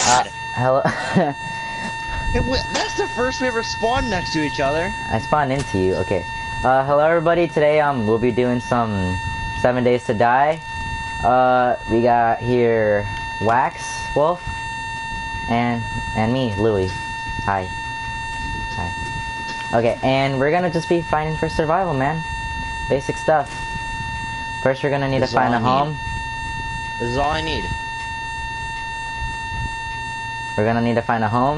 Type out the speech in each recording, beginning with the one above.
God! Hello. That's the first we ever spawned next to each other. I spawned into you. Okay. Hello everybody. Today we'll be doing some 7 Days to Die. We got here Wax, Wolf, and me, Louie. Hi. Hi. Okay, and we're gonna just be fighting for survival, man. Basic stuff. First, we're gonna need to find a home. This is all I need. We're gonna need to find a home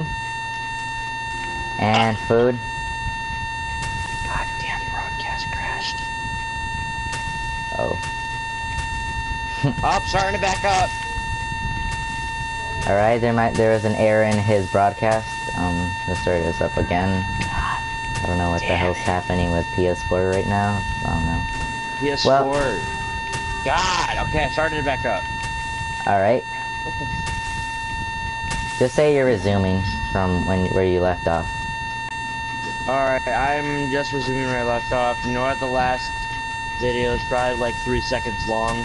and food. Goddamn broadcast crashed. Oh. Oh, starting to back up. Alright, there was an error in his broadcast. Let's start this up again. God, I don't know what the hell's happening with PS4 right now. I don't know. PS4. Well, God, okay, I started to back up. Alright. Just say you're resuming from where you left off. Alright, I'm just resuming where I left off. You know what? The last video is probably like 3 seconds long.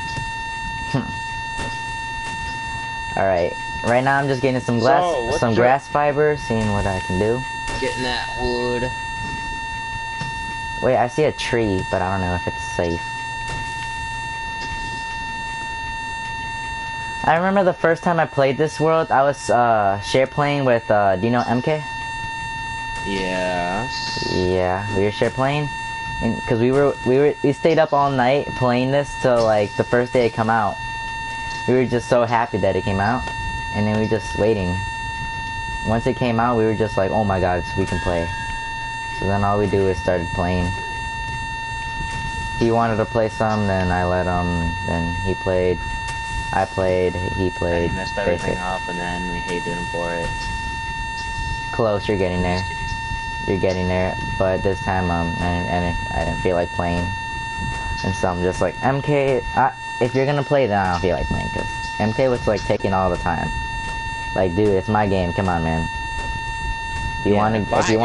Alright. Right now I'm just getting some grass fiber, seeing what I can do. Getting that wood. Wait, I see a tree, but I don't know if it's safe. I remember the first time I played this world, I was share playing with do you know MK? Yes. Yeah, we were share playing, and because we stayed up all night playing this till like the first day it come out. We were just so happy that it came out, and then we were just waiting. Once it came out, we were just like, oh my god, we can play. So then all we do is started playing. He wanted to play some, then I let him. Then he played. I played, he played. And he messed everything up, and then we hated him for it. Close, you're getting there. You're getting there, but this time, I didn't feel like playing. And so I'm just like, MK, if you're gonna play, then I don't feel like playing, because MK was like taking all the time. Like, dude, it's my game, come on, man. If you wanted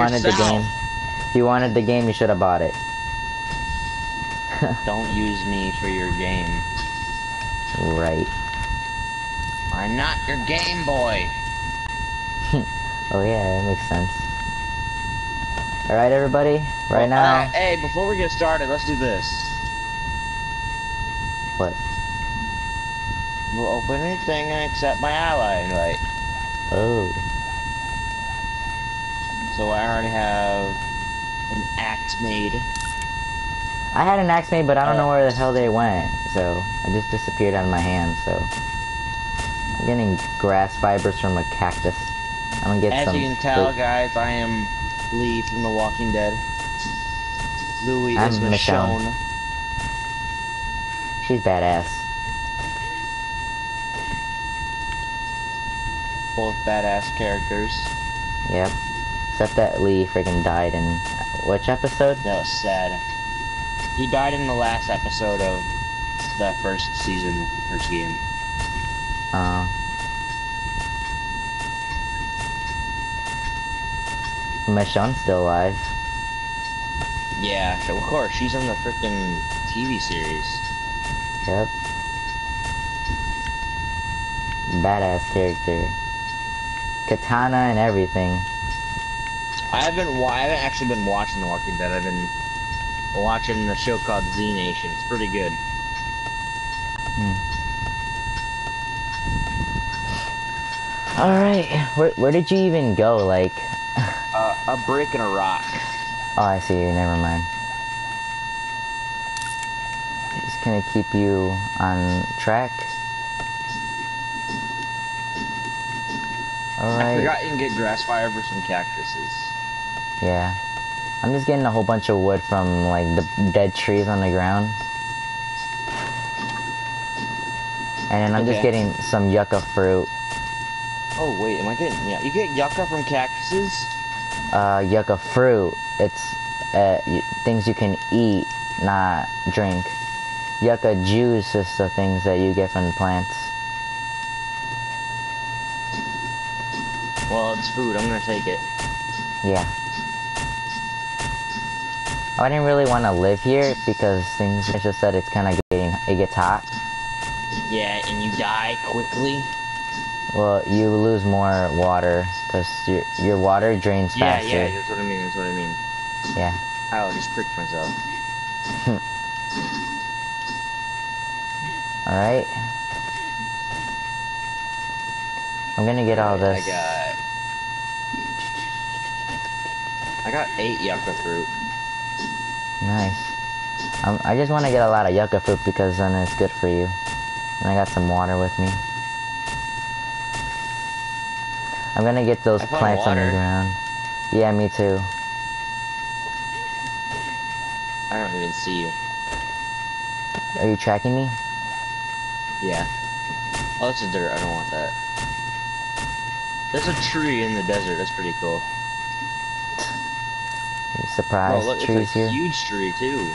the game, you should have bought it. Don't use me for your game. Right. I'm not your Game Boy. Oh yeah, that makes sense. Alright everybody, right now... hey, before we get started, let's do this. What? We'll open anything and accept my ally invite. Oh. So I already have an axe made. I had an axe made, but I don't know where the hell they went. So, I just disappeared out of my hand, so... I'm getting grass fibers from a cactus. I'm gonna get some... As you can tell, guys, I am Lee from The Walking Dead. Louie is Michonne. She's badass. Both badass characters. Yep. Except that Lee friggin' died in... which episode? That was sad. He died in the last episode of the first season, first game. Michonne's still alive. Yeah, of course, she's in the frickin' TV series. Yep. Badass character. Katana and everything. I haven't actually been watching The Walking Dead. I've been watching the show called Z Nation. It's pretty good. Alright, where did you even go, like... A brick and a rock. Oh, I see, never mind. Just gonna keep you on track. Alright. I forgot you can get grass fire for some cactuses. Yeah. I'm just getting a whole bunch of wood from, like, the dead trees on the ground. And then I'm just getting some yucca fruit. Oh, wait, am I getting... Yeah, you get yucca from cactuses? Yucca fruit. It's, things you can eat, not drink. Yucca juice is the things that you get from the plants. Well, it's food. I'm gonna take it. Yeah. I didn't really want to live here because things just said it's kind of it gets hot. Yeah, and you die quickly. Well, you lose more water because your water drains Yeah, faster. yeah, that's what I mean, that's what I mean. Yeah. Ow, I just pricked myself. Alright. I'm gonna get all Alright, this. I got 8 yucca fruit. Nice. I just want to get a lot of yucca fruit because then it's good for you. And I got some water with me. I'm gonna get those I found plants on the water. ground. Yeah, me too. I don't even see you. Are you tracking me? Yeah. Oh, it's a dirt, I don't want that. There's a tree in the desert, that's pretty cool. You Bro, surprised look, it's trees a here? huge tree, too.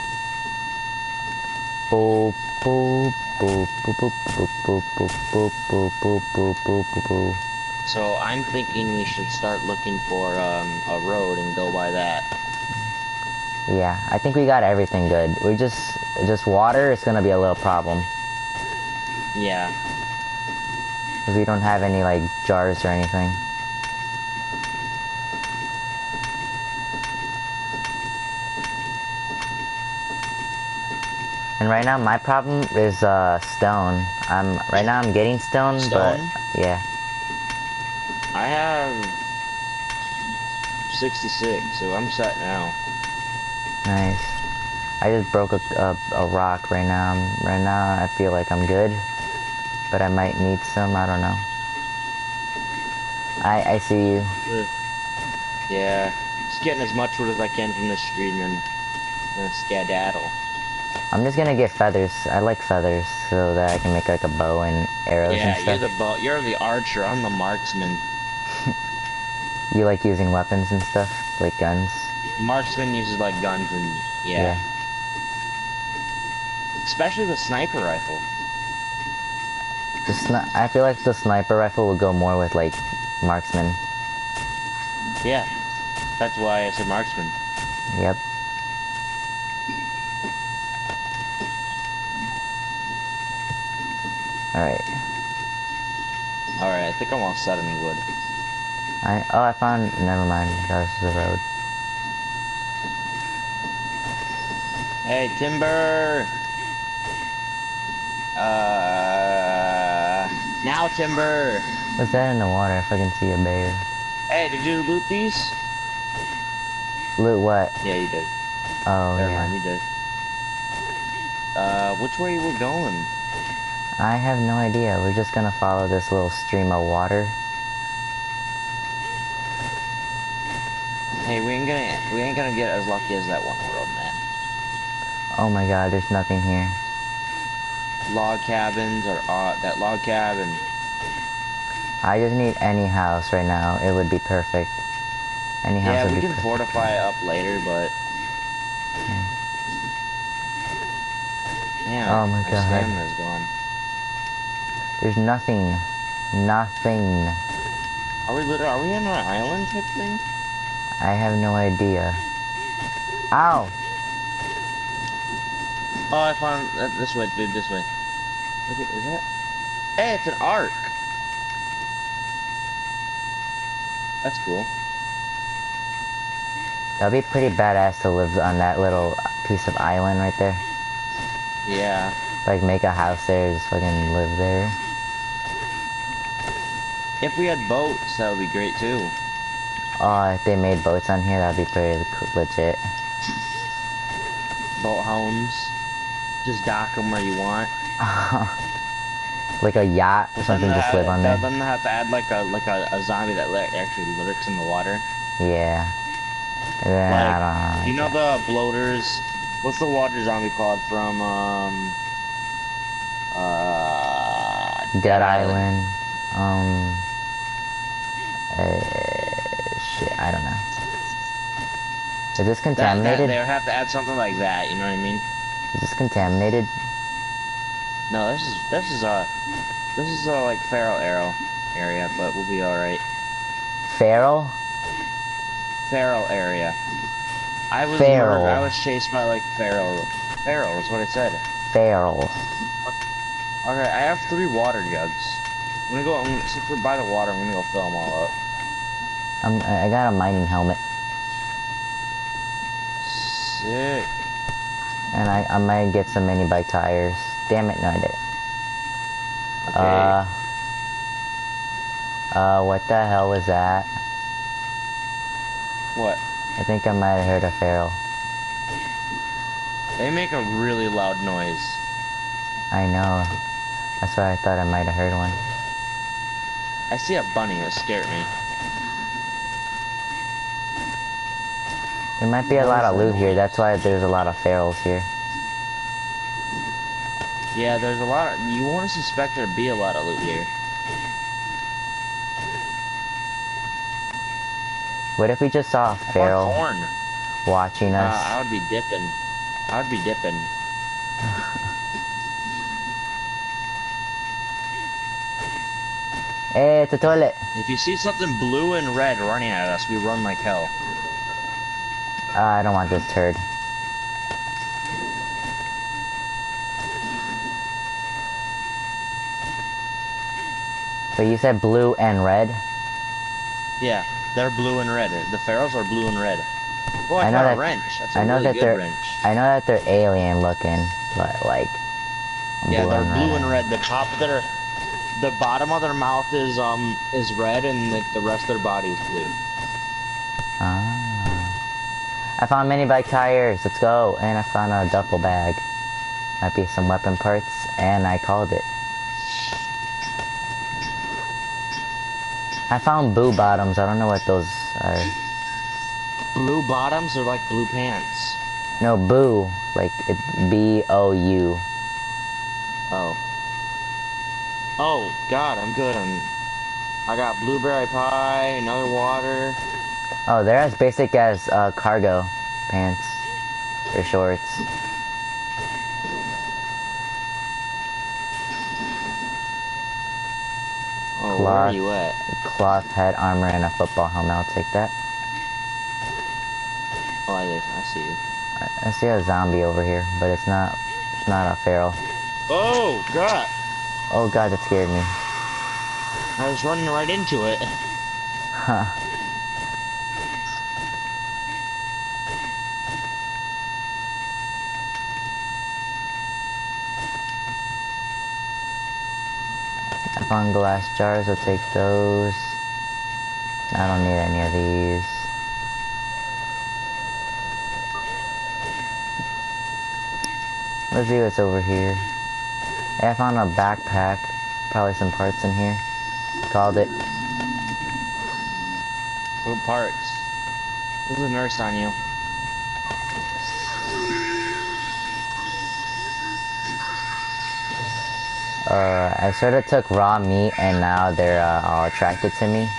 Boop, boop, boop, boop, boop, boop, boop, boop, boop, boop, boop, boop, boop, boop, boop. So, I'm thinking we should start looking for, a road and go by that. Yeah, I think we got everything good. We just water is gonna be a little problem. Yeah. Because we don't have any, like, jars or anything. And right now, my problem is, stone. Right now I'm getting stone, but, Stone? yeah. I have 66, so I'm set now. Nice. I just broke a rock right now. Right now, I feel like I'm good. But I might need some, I don't know. I see you. Yeah. Just getting as much wood as I can from this tree and then skedaddle. I'm just gonna get feathers. I like feathers so that I can make like a bow and arrows and Yeah, stuff. you're the archer, I'm the marksman. You like using weapons and stuff, like guns. Marksman uses like guns and Yeah. yeah. Especially the sniper rifle. I feel like the sniper rifle would go more with like marksman. Yeah. That's why I said marksman. Yep. Alright. Alright, I think I'm all set on wood. I found, never mind, that was the road. Hey, timber! Now timber! What's that in the water? I fucking see a bear. Hey, did you loot these? Loot what? Yeah, you did. Oh, Never yeah. mind, you did. Which way we're going? I have no idea. We're just gonna follow this little stream of water. Hey, we ain't gonna get as lucky as that one world, man. Oh my god, there's nothing here. Log cabins or that log cabin. I just need any house right now. It would be perfect. Any house Yeah, would we be can perfect. fortify up later, but damn Oh it, my my god. stamina's gone. There's nothing. Nothing. Are we on an island type thing? I have no idea. Ow! Oh, I found this way, dude. This way. Look at, is that? Hey, it's an arc. That's cool. That'd be pretty badass to live on that little piece of island right there. Yeah. Like make a house there, just fucking live there. If we had boats, that would be great too. Oh, if they made boats on here, that'd be pretty legit. Boat homes. Just dock them where you want. Like a yacht or But something, just live on there. then they have to add like a zombie that actually lurks in the water. Yeah. And then, Like, I don't know. you know the bloaters? What's the water zombie called from Dead Island. Shit, I don't know. Is this That contaminated? they would have to add something like that. You know what I mean? Is this contaminated? No, this is a like feral arrow area, but we'll be all right. Feral? Feral area. I was Feral. I was chased by like feral. Feral is what I said. Feral. Okay, I have 3 water jugs. Since we're by the water, I'm gonna go fill them all up. I got a mining helmet. Sick. And I might get some mini bike tires. Damn it, no I didn't. Okay. What the hell was that? What? I think I might have heard a feral. They make a really loud noise. I know. That's why I thought I might have heard one. I see a bunny. It scared me. There might be a lot of loot here. That's why there's a lot of ferals here. Yeah, there's a lot of. You want to suspect there to be a lot of loot here. What if we just saw a feral Corn. watching us? I would be dipping. I would be dipping. Hey, it's a toilet. If you see something blue and red running at us, we run like hell. I don't want this turd. But you said blue and red? Yeah, they're blue and red. The ferals are blue and red. Oh, I know found that. a wrench. That's I a know really that good they're. wrench. I know that they're alien looking, but like. Yeah, they're blue and red. The top of the bottom of their mouth is red, and the rest of their body is blue. Ah. I found mini bike tires. Let's go. And I found a duffel bag. Might be some weapon parts, and I called it. I found boo bottoms. I don't know what those are. Blue bottoms are like blue pants. No, boo. Like, it, B-O-U. Oh. Oh, God, I'm good on... I got blueberry pie, another water. Oh, they're as basic as cargo pants. Or shorts. Oh, where are you at? Cloth head armor and a football helmet. I'll take that. Oh, I see you. I see a zombie over here, but it's not a feral. Oh, God. Oh god, that scared me. I was running right into it. Huh. I found glass jars, I'll take those. I don't need any of these. Let's see what's over here. Hey, I found a backpack. Probably some parts in here. Called it. What parts? There's a nurse on you. I sort of took raw meat and now they're all attracted to me.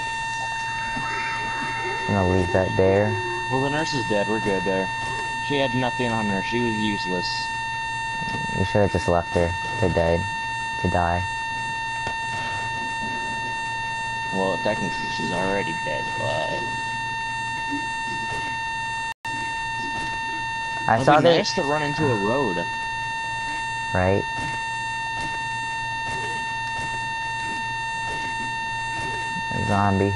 I'm gonna leave that there. Well, the nurse is dead. We're good there. She had nothing on her. She was useless. You should have just left her to die. Well, technically she's already dead, but... I saw It'd be that. nice to run into a road. Right? A zombie.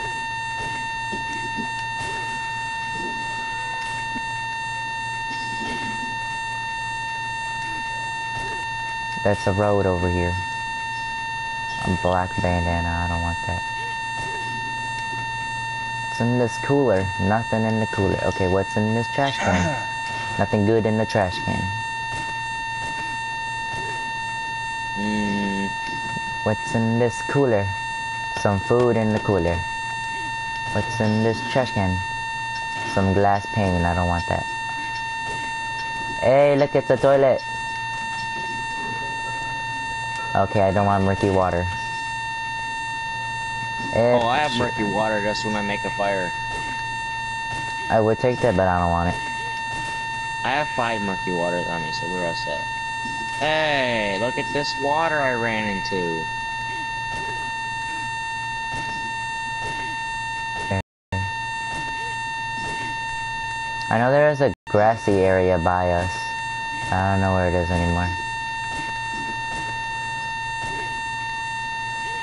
That's a road over here. A black bandana, I don't want that. What's in this cooler? Nothing in the cooler. Okay, what's in this trash can? Nothing good in the trash can. What's in this cooler? Some food in the cooler. What's in this trash can? Some glass pane, I don't want that. Hey, look, it's a toilet. Okay, I don't want murky water. Oh, I have murky water just when I make a fire. I would take that, but I don't want it. I have 5 murky waters on me, so we're all set. Hey, look at this water I ran into. I know there is a grassy area by us. I don't know where it is anymore.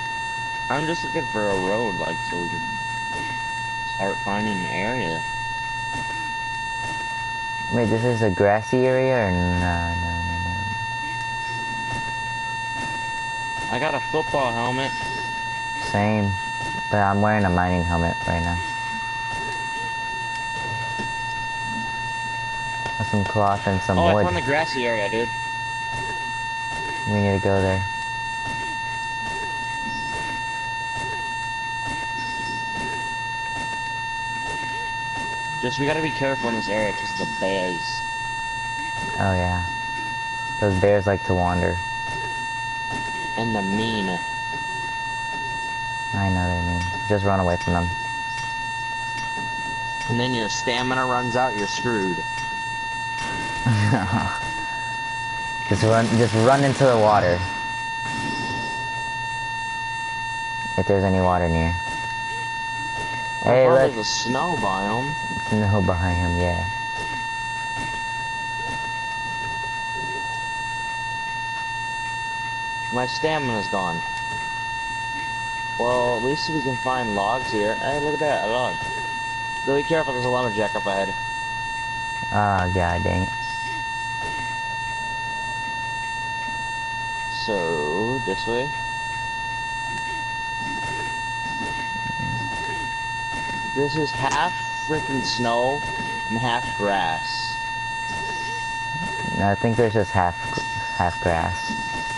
I'm just looking for a road, like, so we could start finding an area. Wait, this is a grassy area or no. I got a football helmet. Same. But I'm wearing a mining helmet right now. With some cloth and some Oh, I wood. found the grassy area, dude. We need to go there. Just, we gotta be careful in this area because of the bears. Oh yeah. Those bears like to wander. And the mean. I know they mean. Just run away from them. And then your stamina runs out, you're screwed. Just run into the water. If there's any water near. Hey, Oh, look. there's a snow biome. No behind him, yeah. My stamina's gone. Well, at least we can find logs here. Hey, look at that, a log. So be careful, there's a lumberjack up ahead. Ah, god dang it. So, this way. This is half freaking snow and half grass. No, I think there's just half grass.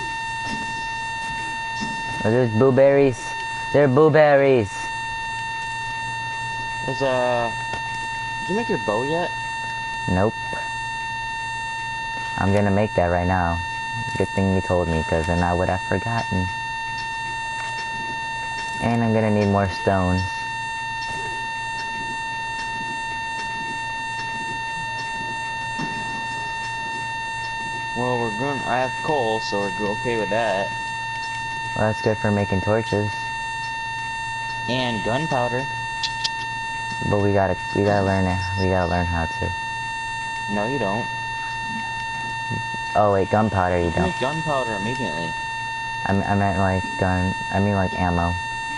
Oh, there's blueberries. They're blueberries. There's a... Did you make your bow yet? Nope. I'm gonna make that right now. Good thing you told me, because then I would have forgotten. And I'm gonna need more stones. Well, I have coal, so we're okay with that. Well, that's good for making torches. And gunpowder. But we gotta learn it. We gotta learn how to. No, you don't. Oh wait, gunpowder you You don't. make gunpowder immediately. I meant like I mean like ammo.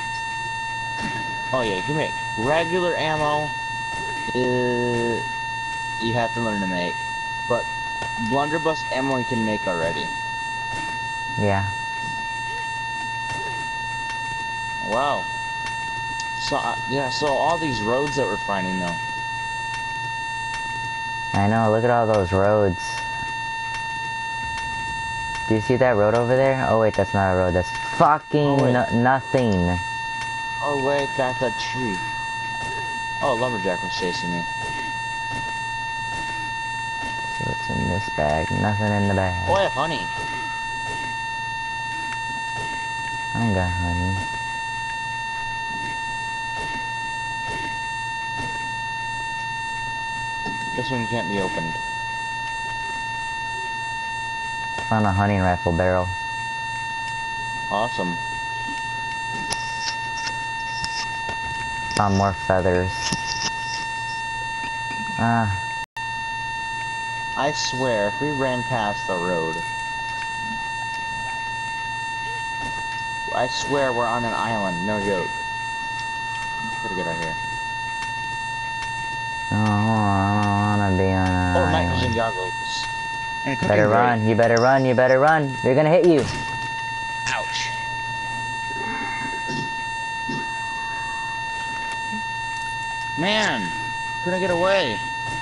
Oh yeah, you can make regular ammo. You have to learn to make. But blunderbuss ammo you can make already. Yeah. Wow. So, yeah, so all these roads that we're finding though. I know, look at all those roads. Do you see that road over there? Oh wait, that's not a road, that's fucking nothing. Oh wait, that's a tree. Oh, lumberjack was chasing me. See what's in this bag? Nothing in the bag. Oh, I have honey. I don't got honey. This one can't be opened. Found a hunting rifle barrel. Awesome. Found more feathers. Ah. I swear, if we ran past the road, I swear we're on an island, no joke. Gotta get out of here. Oh, I don't wanna be on an Oh, night vision island. goggles. And a cooking Better grate. run, you better run, you better run. They're gonna hit you. Ouch. Man, couldn't get away.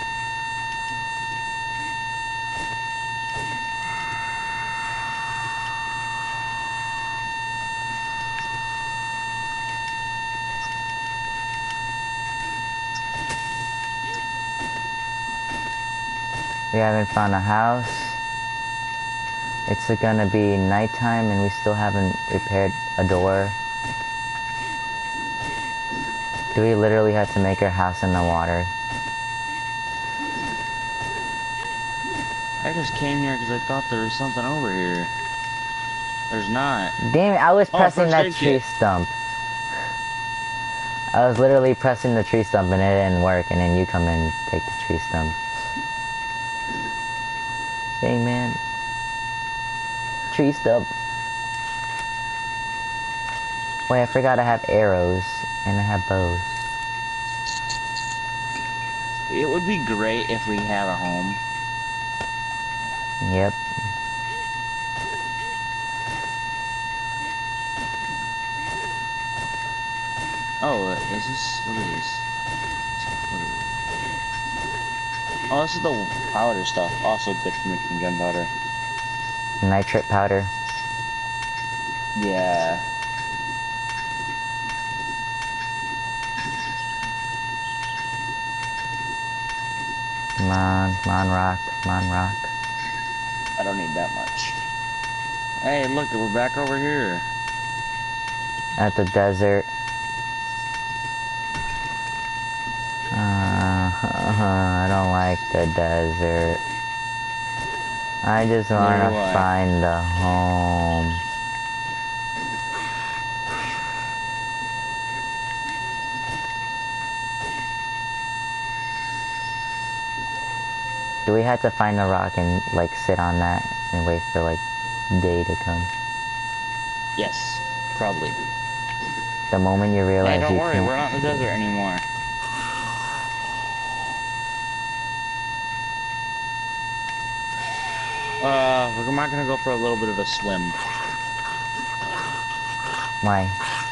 We haven't found a house. It's gonna be nighttime and we still haven't repaired a door. Do we literally have to make our house in the water? I just came here because I thought there was something over here. There's not. Damn it, I was Oh, pressing first that aid tree kit. stump. I was literally pressing the tree stump and it didn't work, and then you come in and take the tree stump. Dang, man. Tree stump. Wait, I forgot I have arrows and I have bows. It would be great if we had a home. Yep. Oh, is this? What is this? What is it? Oh, this is the powder stuff. Also good for making gunpowder. Nitrate powder. Yeah. Come on, rock. Come on, rock. I don't need that much. Hey, look, we're back over here. At the desert. I don't like the desert. I just Neither wanna do I. find a home. Do we have to find a rock and like sit on that and wait for like day to come? Yes, probably. The moment you Hey, realize don't you worry, can't. we're not in the desert anymore. We're not gonna go for a little bit of a swim. Why?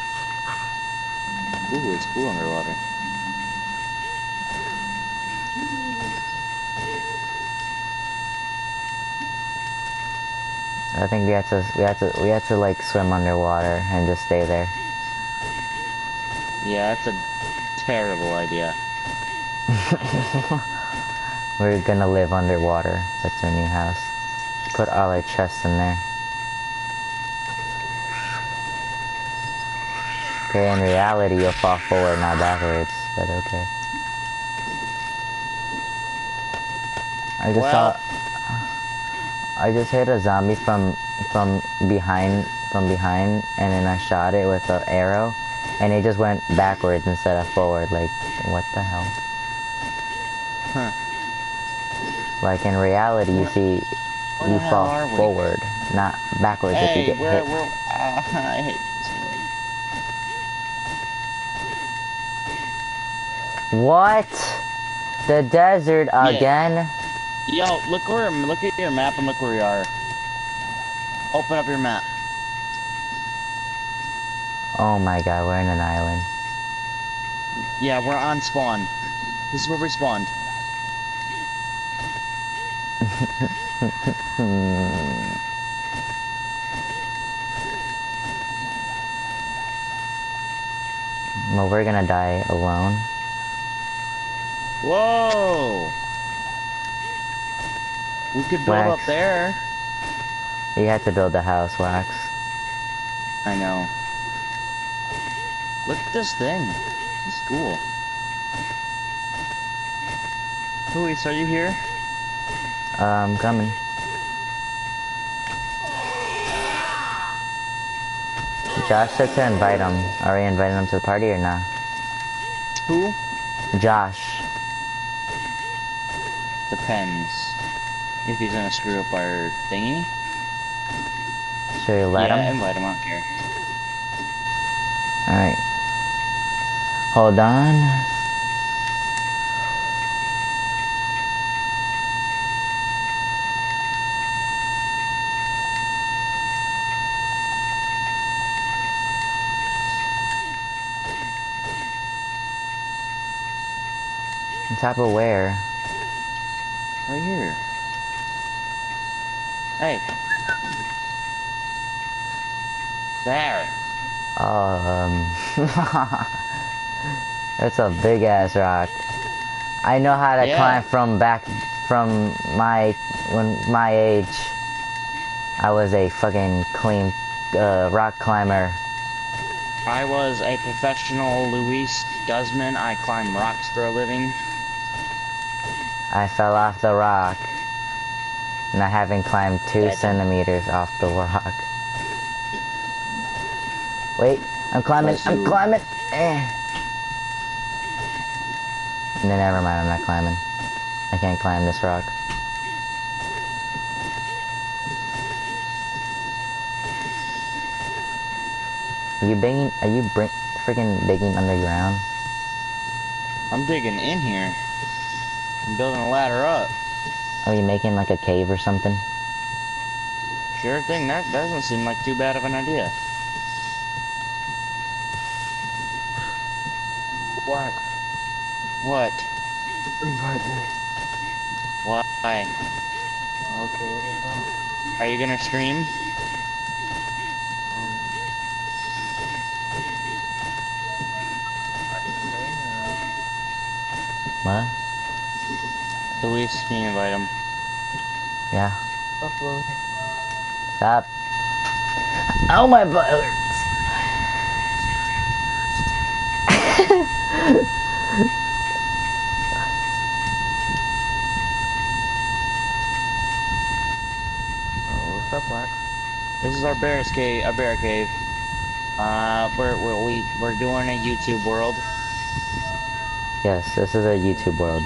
Ooh, it's cool underwater. I think we had to like swim underwater and just stay there. Yeah, that's a terrible idea. We're gonna live underwater. That's our new house. Put all our chests in there. Okay, in reality you'll fall forward, not backwards, but okay. I just Well, saw I just hit a zombie from behind and then I shot it with an arrow and it just went backwards instead of forward, like what the hell? huh. Like in reality you Where, see where the you hell fall are we? forward, not backwards if you Hey, get hit. I hate this game. What? The desert Yeah. again? Yo, look at your map and look where we are. Open up your map. Oh my god, we're in an island. Yeah, we're on spawn. This is where we spawned. Well, we're gonna die alone. Whoa! We could build up Wax. there. You had to build a house, Wax. I know. Look at this thing. It's cool. Luis, are you here? Coming. Josh said to invite him. Are we inviting him to the party or not? Who? Josh. Depends. If he's gonna screw up our thingy. Should we let Yeah, him? invite him, I don't care. Alright. Hold on. On top of where? Right here. Hey. There. Um, That's a big ass rock. I know how to Yeah. climb from my age. I was a fucking clean rock climber. I was a professional Luis Guzman. I climb rocks for a living. I fell off the rock. And I haven't climbed 2 Dead. centimeters off the rock. Wait, I'm climbing, Bless I'm you. climbing! Eh. No, never mind, I'm not climbing. I can't climb this rock. Are you freaking digging underground? I'm digging in here. I'm building a ladder up. Are you making like a cave or something? Sure thing, that doesn't seem like too bad of an idea. Wax. What? Invite me. Why? Okay. Are you gonna stream? What? Luis, can you invite him? Yeah. Upload. Stop. Oh, my butt hurts. Oh, what's up, Wax? This is our bear cave. We're doing a YouTube world. Yes, this is our YouTube world.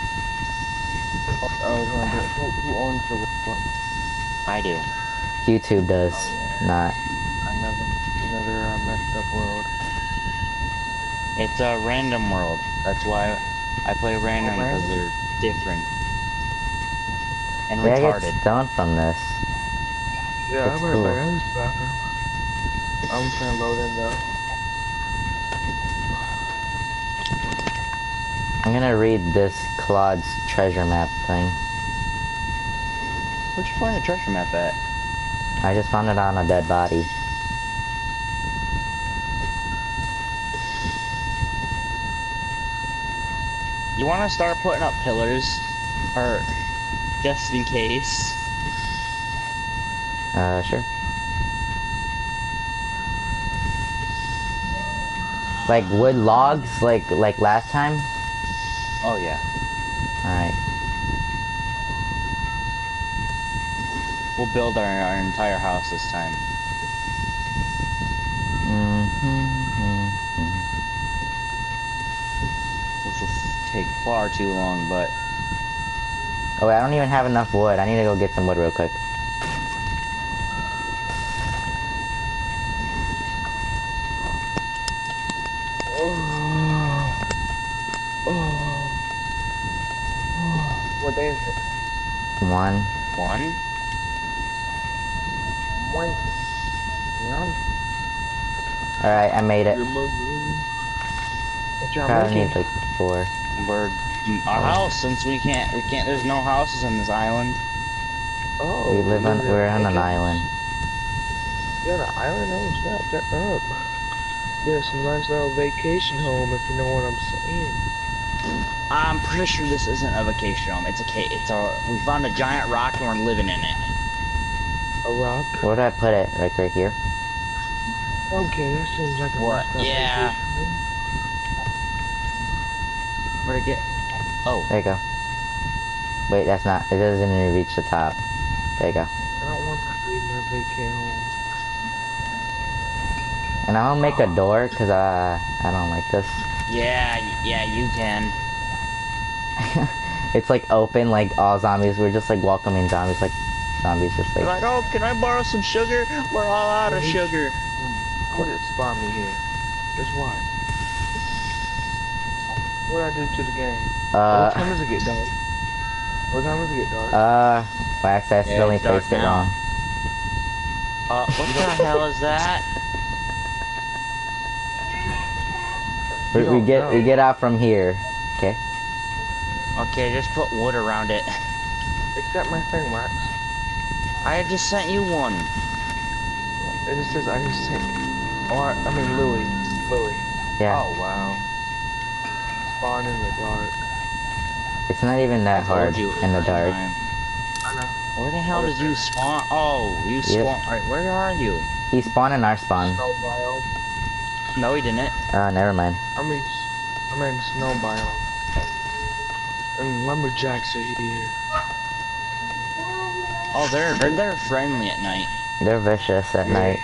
I was gonna do it. Who owns the world? I do. YouTube does, not. Another messed up world. It's a random world. That's why I play random, because random? they're different. And Where I retarded. get stoned from this? Yeah, It's I'm right cool. back. I was bathroom. I'm trying to load in though. I'm gonna read this Claude's treasure map thing. Where'd you find the treasure map at? I just found it on a dead body. You want to start putting up pillars? Or, just in case? Sure. Like wood logs, like last time? Oh yeah. Alright. We'll build our entire house this time. Which will take far too long, but... Oh wait, I don't even have enough wood. I need to go get some wood real quick. What day is it? One. One? One. Yeah. Alright, I made it. What y'all Probably making? need like 4. We're... Our house, since we can't, there's no houses on this island. Oh, We're on an island. You're on an island? Oh, snap, turn up. Yeah, some nice little vacation home, if you know what I'm saying. I'm pretty sure this isn't a vacation home. It's a cave. We found a giant rock and we're living in it. A rock? Where did I put it? Like right here? Okay, that seems like a What? messed up Yeah. vacation home. Where'd it get? Oh. There you go. Wait, that's not. It doesn't even reach the top. There you go. I don't want to leave my vacation home. And I'm gonna make a door, cause I don't like this. Yeah, you can. It's like open, like all zombies. We're just like welcoming zombies, like zombies just You're like. like, oh, can I borrow some sugar? We're all out of sugar. Put it spawn me here. Just watch. What I do to the game? What time does it get dark? What time does it get dark? Wax accidentally it's dark placed it now. wrong. What the hell is that? We get out from here. Okay. Okay, just put wood around it. Accept my thing, Wax. I just sent you one. It just says I just sent. Or I mean Louis. Yeah. Oh wow. Spawn in the dark. It's not even that hard you in the dark. I know. Where the hell did you spawn? Oh, you spawn. Alright, where are you? He spawned in our spawn. Snow biome. No, he didn't. Never mind. I'm in snow biome. And lumberjacks are here. Oh, they're friendly at night. They're vicious at night.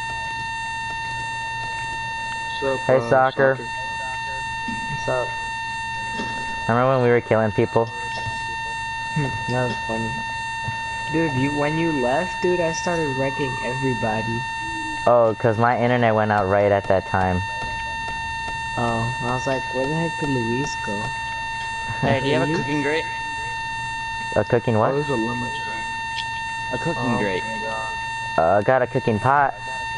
So, Hey, Soccer. What's up? Remember when we were killing people? That was funny. Dude, when you left, dude, I started wrecking everybody. Oh, cause my internet went out right at that time. Oh, I was like, where the heck did Luis go? Hey, do you have a You? cooking grate? A cooking Oh, what? there's a lemon jack. A cooking Oh grate. my god. Got a cooking pot.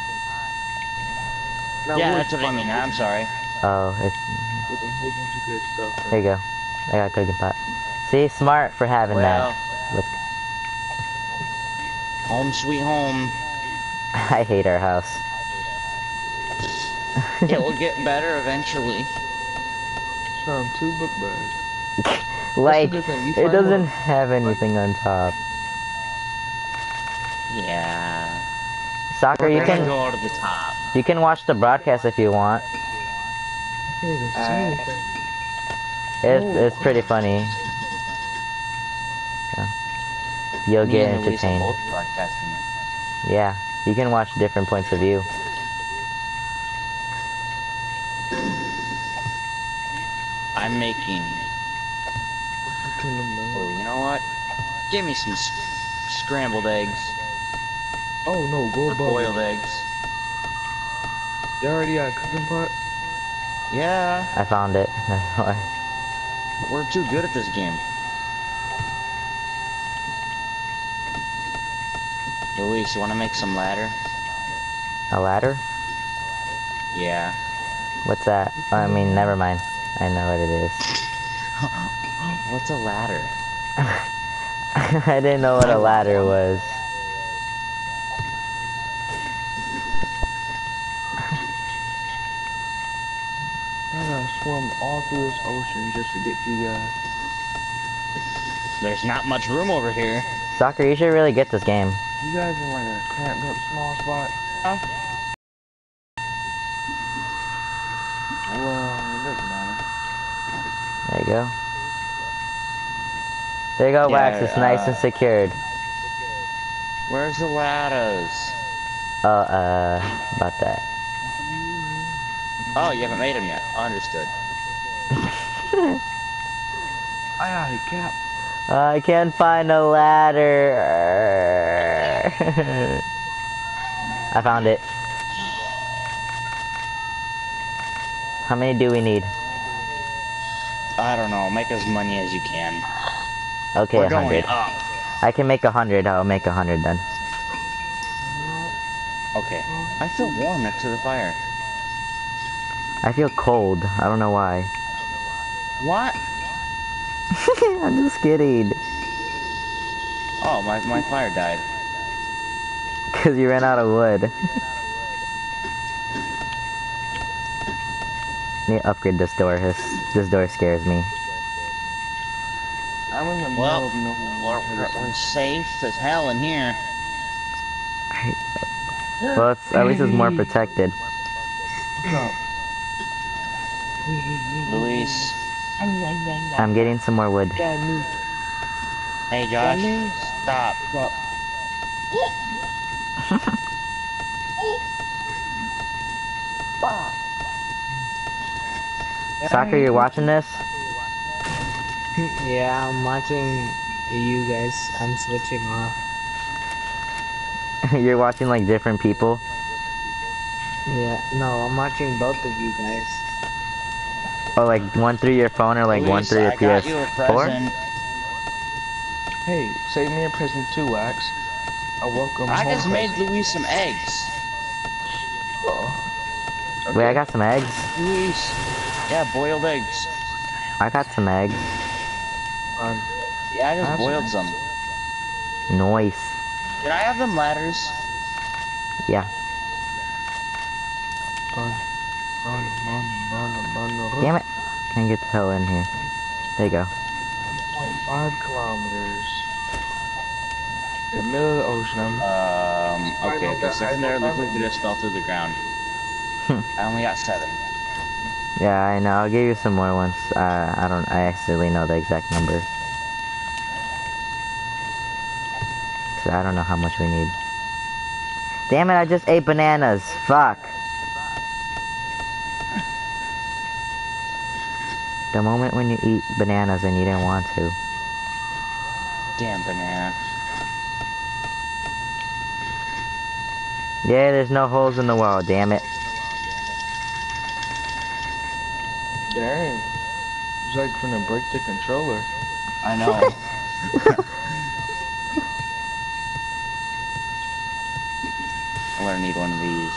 Now Yeah, wood that's what I mean. I'm sorry. Oh, it's, with a whole bunch of good stuff. here you go. I got a cooking pot. See, smart for having Well, that. Let's, home sweet home. I hate our house. It will get better eventually. It's not too but bad. That's the Like, good thing. You it find doesn't more. have anything on top. Yeah. Soccer, We're you gonna can go to the top. watch the broadcast if you want. I can't even see anything. Oh, It's crap. pretty funny. So, you'll Me get and Luis are entertained. both broadcasting it. Yeah, you can watch different points of view. I'm making. Fucking Oh, amazing. you know what? Give me some scrambled eggs Oh no, go or above boiled it. eggs. You already got a cooking pot? Yeah, I found it. That's why. we're too good at this game. Luis, you want to make some ladder? A ladder? Yeah. What's that? I mean, never mind. I know what it is. What's a ladder? I didn't know what I a want ladder one. was. I gotta swim all through this ocean just to get to you guys. There's not much room over here. Soccer, you should really get this game. You guys in like a cramped up small spot? Well, it doesn't matter. There you go. There you go, Wax. It's nice and secured. Where's the ladders? About that. Oh, you haven't made them yet. Understood. Aye aye, Cap. I can't find a ladder. I found it. How many do we need? I don't know. Make as many as you can. Okay, We're going 100. up. I can make 100. I'll make 100 then. Okay. I feel warm next to the fire. I feel cold. I don't know why. What? I'm just kidding. Oh, my fire died. Because you ran out of wood. Need to upgrade this door. This door scares me. I'm in the middle Well, of nowhere. we're safe as hell in here. Well, at least it's more protected. What's up? Luis. I'm getting some more wood. Hey, Josh. Danny? Stop. What? Soccer, you're watching this? Yeah, I'm watching you guys. I'm switching off. You're watching like different people? Yeah, no, I'm watching both of you guys. Oh, like one through your phone or like one Luis, through your I got you a PS4? present. Hey, save me a present too, Wax. A welcome I home just made present. Luis some eggs. Oh. Okay. Wait, I got some eggs. Luis. Yeah, boiled eggs. I got some eggs. Yeah, I just Have boiled some. some. Nice. Did I have them ladders? Yeah. Run. Damn it. Can't get the hell in here. There you go. 1.5 kilometers. In the middle of the ocean. Okay, because there looked like they just fell through the ground. I only got 7. Yeah, I know. I'll give you some more once. I actually know the exact number. So I don't know how much we need. Damn it, I just ate bananas. Fuck. The moment when you eat bananas and you didn't want to. Damn banana. Yeah, there's no holes in the wall, damn it. Dang. It's like finna break the controller. I know. I'm gonna need one of these.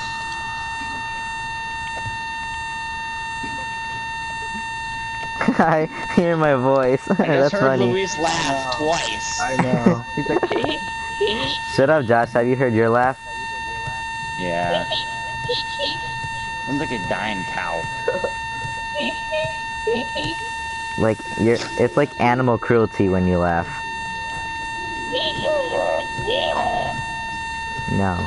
I hear my voice. I just That's heard funny. Luis laugh twice. I know. He's like, Shut up, Josh. Have you heard your laugh? Yeah. Sounds like a dying cow. Like it's like animal cruelty when you laugh. No.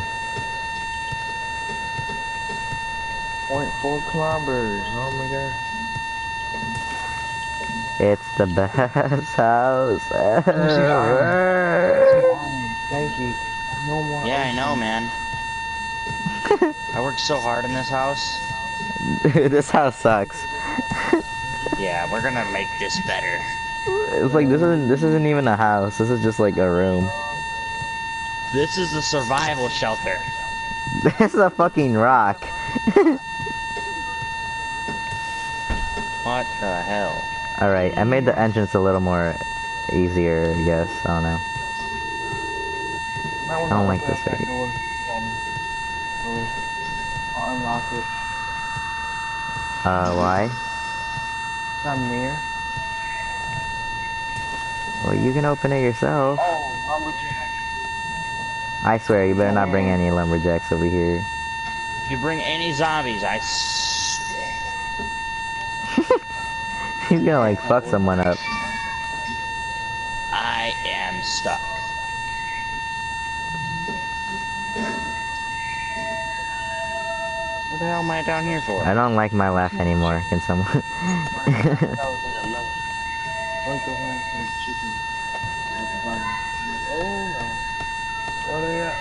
0.4 kilometers. Oh my god. It's the best house ever. Thank you. No more. Yeah, I know, man. I worked so hard in this house. Dude, this house sucks. Yeah, we're gonna make this better. It's like this isn't even a house. This is just like a room. This is the survival shelter. This is a fucking rock. What the hell? Alright, I made the entrance a little more easier, I guess. I don't know. I don't like this that way. door. I'll unlock it. Why? I'm near. Well, you can open it yourself. Oh, lumberjack. I swear, you better not bring any lumberjacks over here. If you bring any zombies, He's gonna like fuck someone up. I am stuck. What the hell am I down here for? I don't like my laugh anymore. Can someone? Like the one from chicken. Oh no. What are you?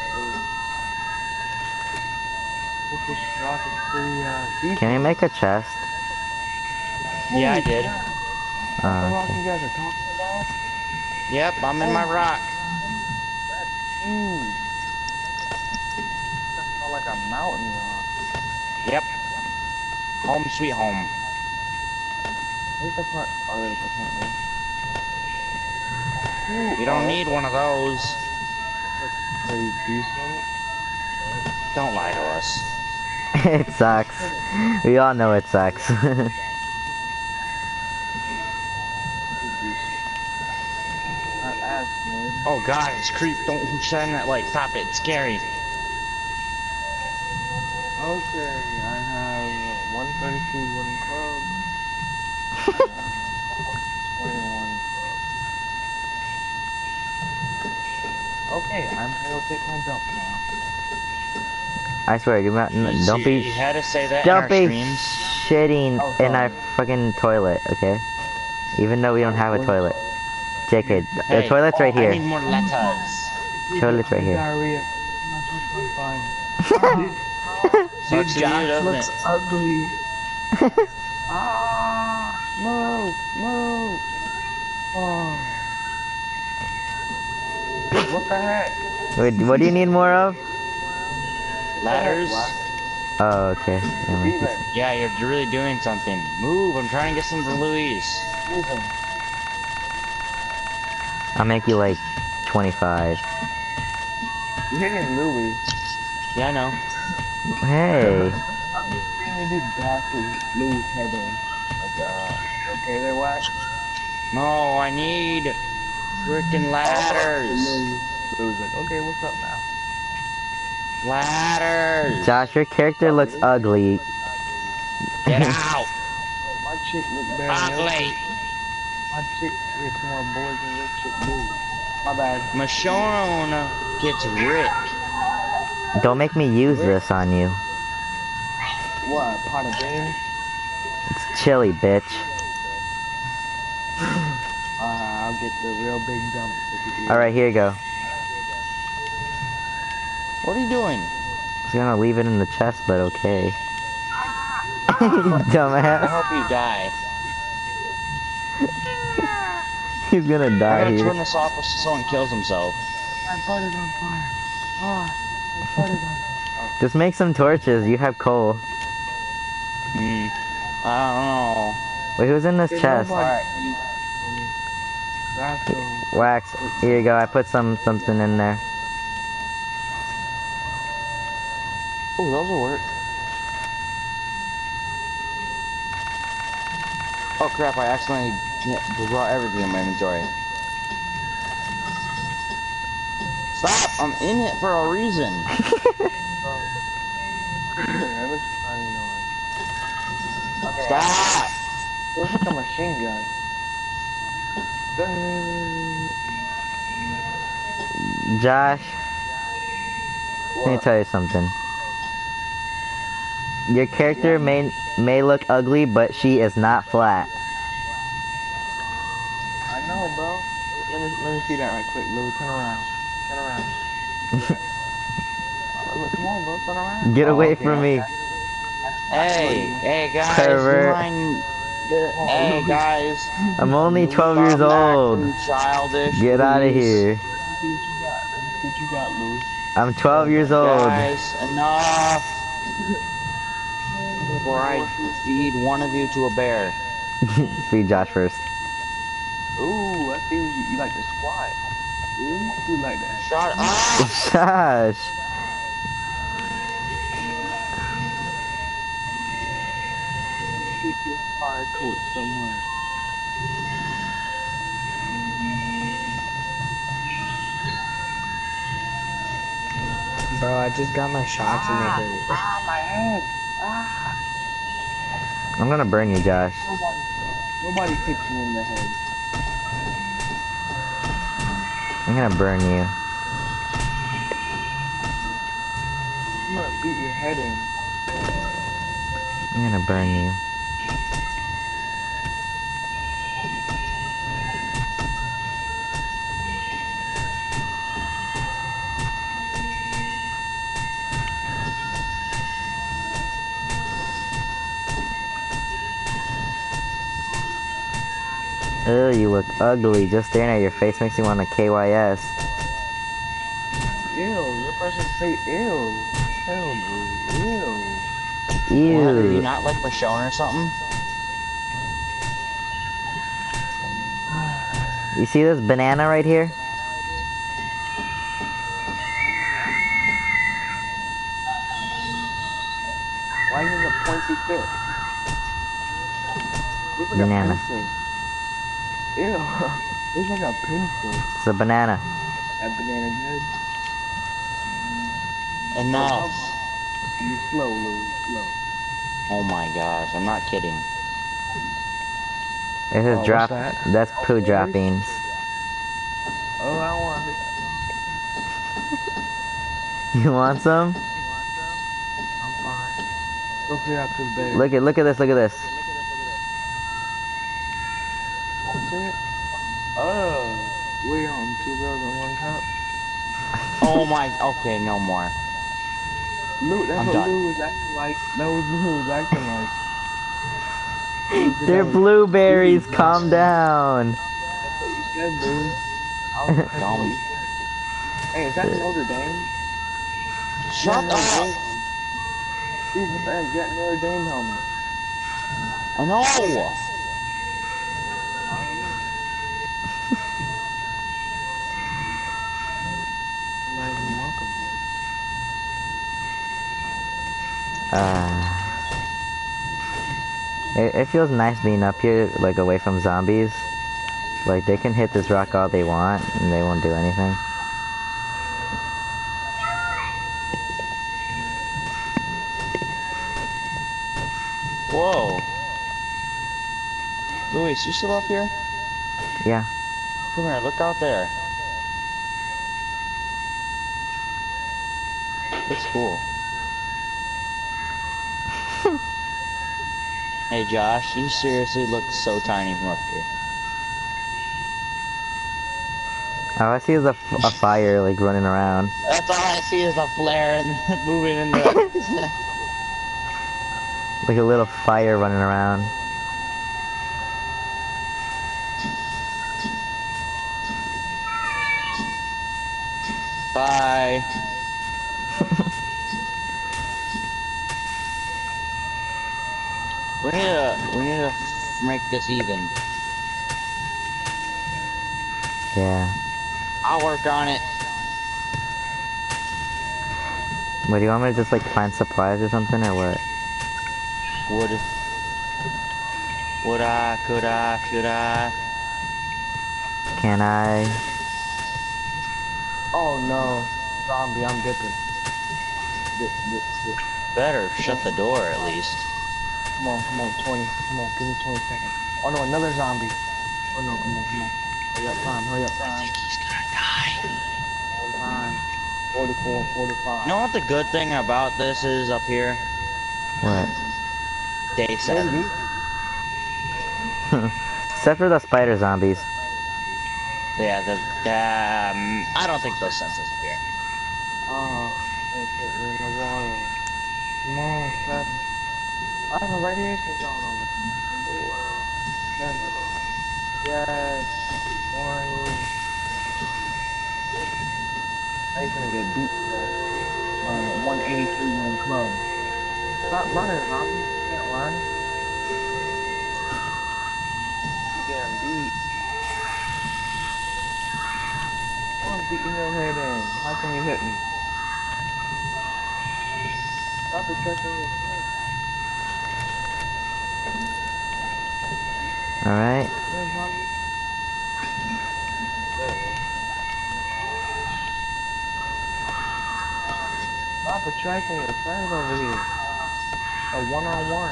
This rock is pretty deep. Can we make a chest? Yeah, I did. The rock Okay. you guys are talking about? Yep, I'm in my rock. Huge. That's not like a mountain rock. Yep. Home sweet home. Where's the front? Oh, there's the front door. You don't need one of those. Pretty decent. Don't lie to us. It sucks. We all know it sucks. Not as good. Oh god, it's creep. Don't shine that light. Stop it. It's scary. Okay, I have 132 wooden clubs. 21 clubs. Okay, I'm gonna take my dump now. I swear, don't You be had to say that don't in be our streams. shitting Oh, in our sorry. fucking toilet, okay? Even though we don't have a toilet. JK, the Hey, toilet's right I here. need more letters. Toilet's right here. Diarrhea. I'm fine. Sucks to you, doesn't looks it? ugly. Ah, move, move. Oh. What the heck? Wait, what do you need more of? Ladders? Oh, okay. Yeah, my- Steven, Yeah, you're really doing something. Move, I'm trying to get some for Louise. Steven. I'll make you like 25. You're hitting Louis. Yeah, I know. Hey. I'm just seeing you back to Louis' head in. Like, you okay there, Wax? No, I need freaking ladders. Louis like, okay, what's up now? Ladders. Josh, your character looks ugly. Get out. Oh, my chick look better than your Ugly. My chick gets more boys than your chick do. My bad. Michonne gets Rick. Don't make me use this on you. What, pot of beer? It's chilly, bitch. I'll get the real big dump. Alright, here you go. What are you doing? I was gonna leave it in the chest, but okay. I Dumbass. hope you die. He's gonna I die gotta here. turn this off so someone kills himself. My butt is on fire. Ah, my butt is on fire. Just make some torches. You have coal. I don't know. Wait, who's in this Did chest? nobody eat me? That's the... Wax. Here you go. I put something in there. Oh, those will work. Oh crap, I accidentally brought everything in my inventory. Stop! I'm in it for a reason. That looks funny noise. Okay. Stop! It looks like a machine gun. Josh, let me What? tell you something. Your character Yeah. may look ugly, but she is not flat. I know, bro. Let me see that right quick, Lou. Turn around. Turn around. Yeah. Look, come on, bro. Turn around. Get Oh, away okay, from me, okay. Hey, hey guys, pervert. you mind? Oh, Hey Louis. guys, I'm only 12 years come back old. from childish, Get out of please. here. Let me see what you got. Let me see what you got, Louis. I'm 12 years old. Guys, enough! Before I feed one of you to a bear. Feed Josh first. Ooh, I see you like to squat. Ooh, you like that. Shut up! Josh. Keep your fire torch somewhere. Bro, I just got my shots and they hurt. My head. Ah. I'm gonna burn you, Josh. Nobody hits me in the head. I'm gonna burn you. I'm gonna beat your head in. I'm gonna burn you. Ugh, you look ugly. Just staring at your face makes you want to KYS. Ew, your person say ew. Hell no. Ew. What, are you Ew. not like Michonne or something? You see this banana right here? Why is it a pointy tip? Looks like Banana. a pencil. Ew. Looks like a pencil. It's a banana. That banana good. Enough. You slow, Louis. Slow. Oh my gosh, I'm not kidding. It is What's drop. that? That's poo droppings. Oh, I don't want to. You want some? I'm fine. Go clear out this bed. Look at this. Look at this. What's it? Oh. We're on 2 girls and 1 cup. Oh my, okay, no more. Lou, that's I'm what done. Lou was acting like. That was Lou was acting like. They're blueberries. Calm down. That's what you said, Lou. I was impressed with what Dumb. you said. Hey, is that Notre Dame? Shut Notre up! Dame. Dude, what the heck? That Notre Dame helmet. I know! I don't know. I'm not even welcome It feels nice being up here, like away from zombies. Like they can hit this rock all they want, and they won't do anything. Whoa. Luis, you still up here? Yeah. Come here, look out there. Looks cool. Hey Josh, you seriously look so tiny from up here. All I see is a fire like running around. That's all I see is a flare and moving in the... Like a little fire running around. Bye. We need to make this even. Yeah. I'll work on it. What, do you want me to just like find supplies or something or what? Would I, could I, should I? Can I? Oh no, zombie, I'm dipping. Dip. Better shut the door at least. Come on, 20. Come on, give me 20 seconds. Oh no, another zombie. Oh no, come on. Hurry up time. He's gonna die. On time. 44, 45. You know what the good thing about this is up here? What? Day 7. Maybe. Except for the spider zombies. Yeah, I don't think those sense us up here. They put me in the water. Come on, 7. I have a radiation zone over there. 7. Yes. 20. Now he's gonna get beat today. 183 win club. Stop running, zombie. You can't run. You're getting beat. I'm beating your head in. How can you hit me? Stop protecting your friend. Alright. Where's zombie? There it is. Stop attracting your friends over here. A one-on-one.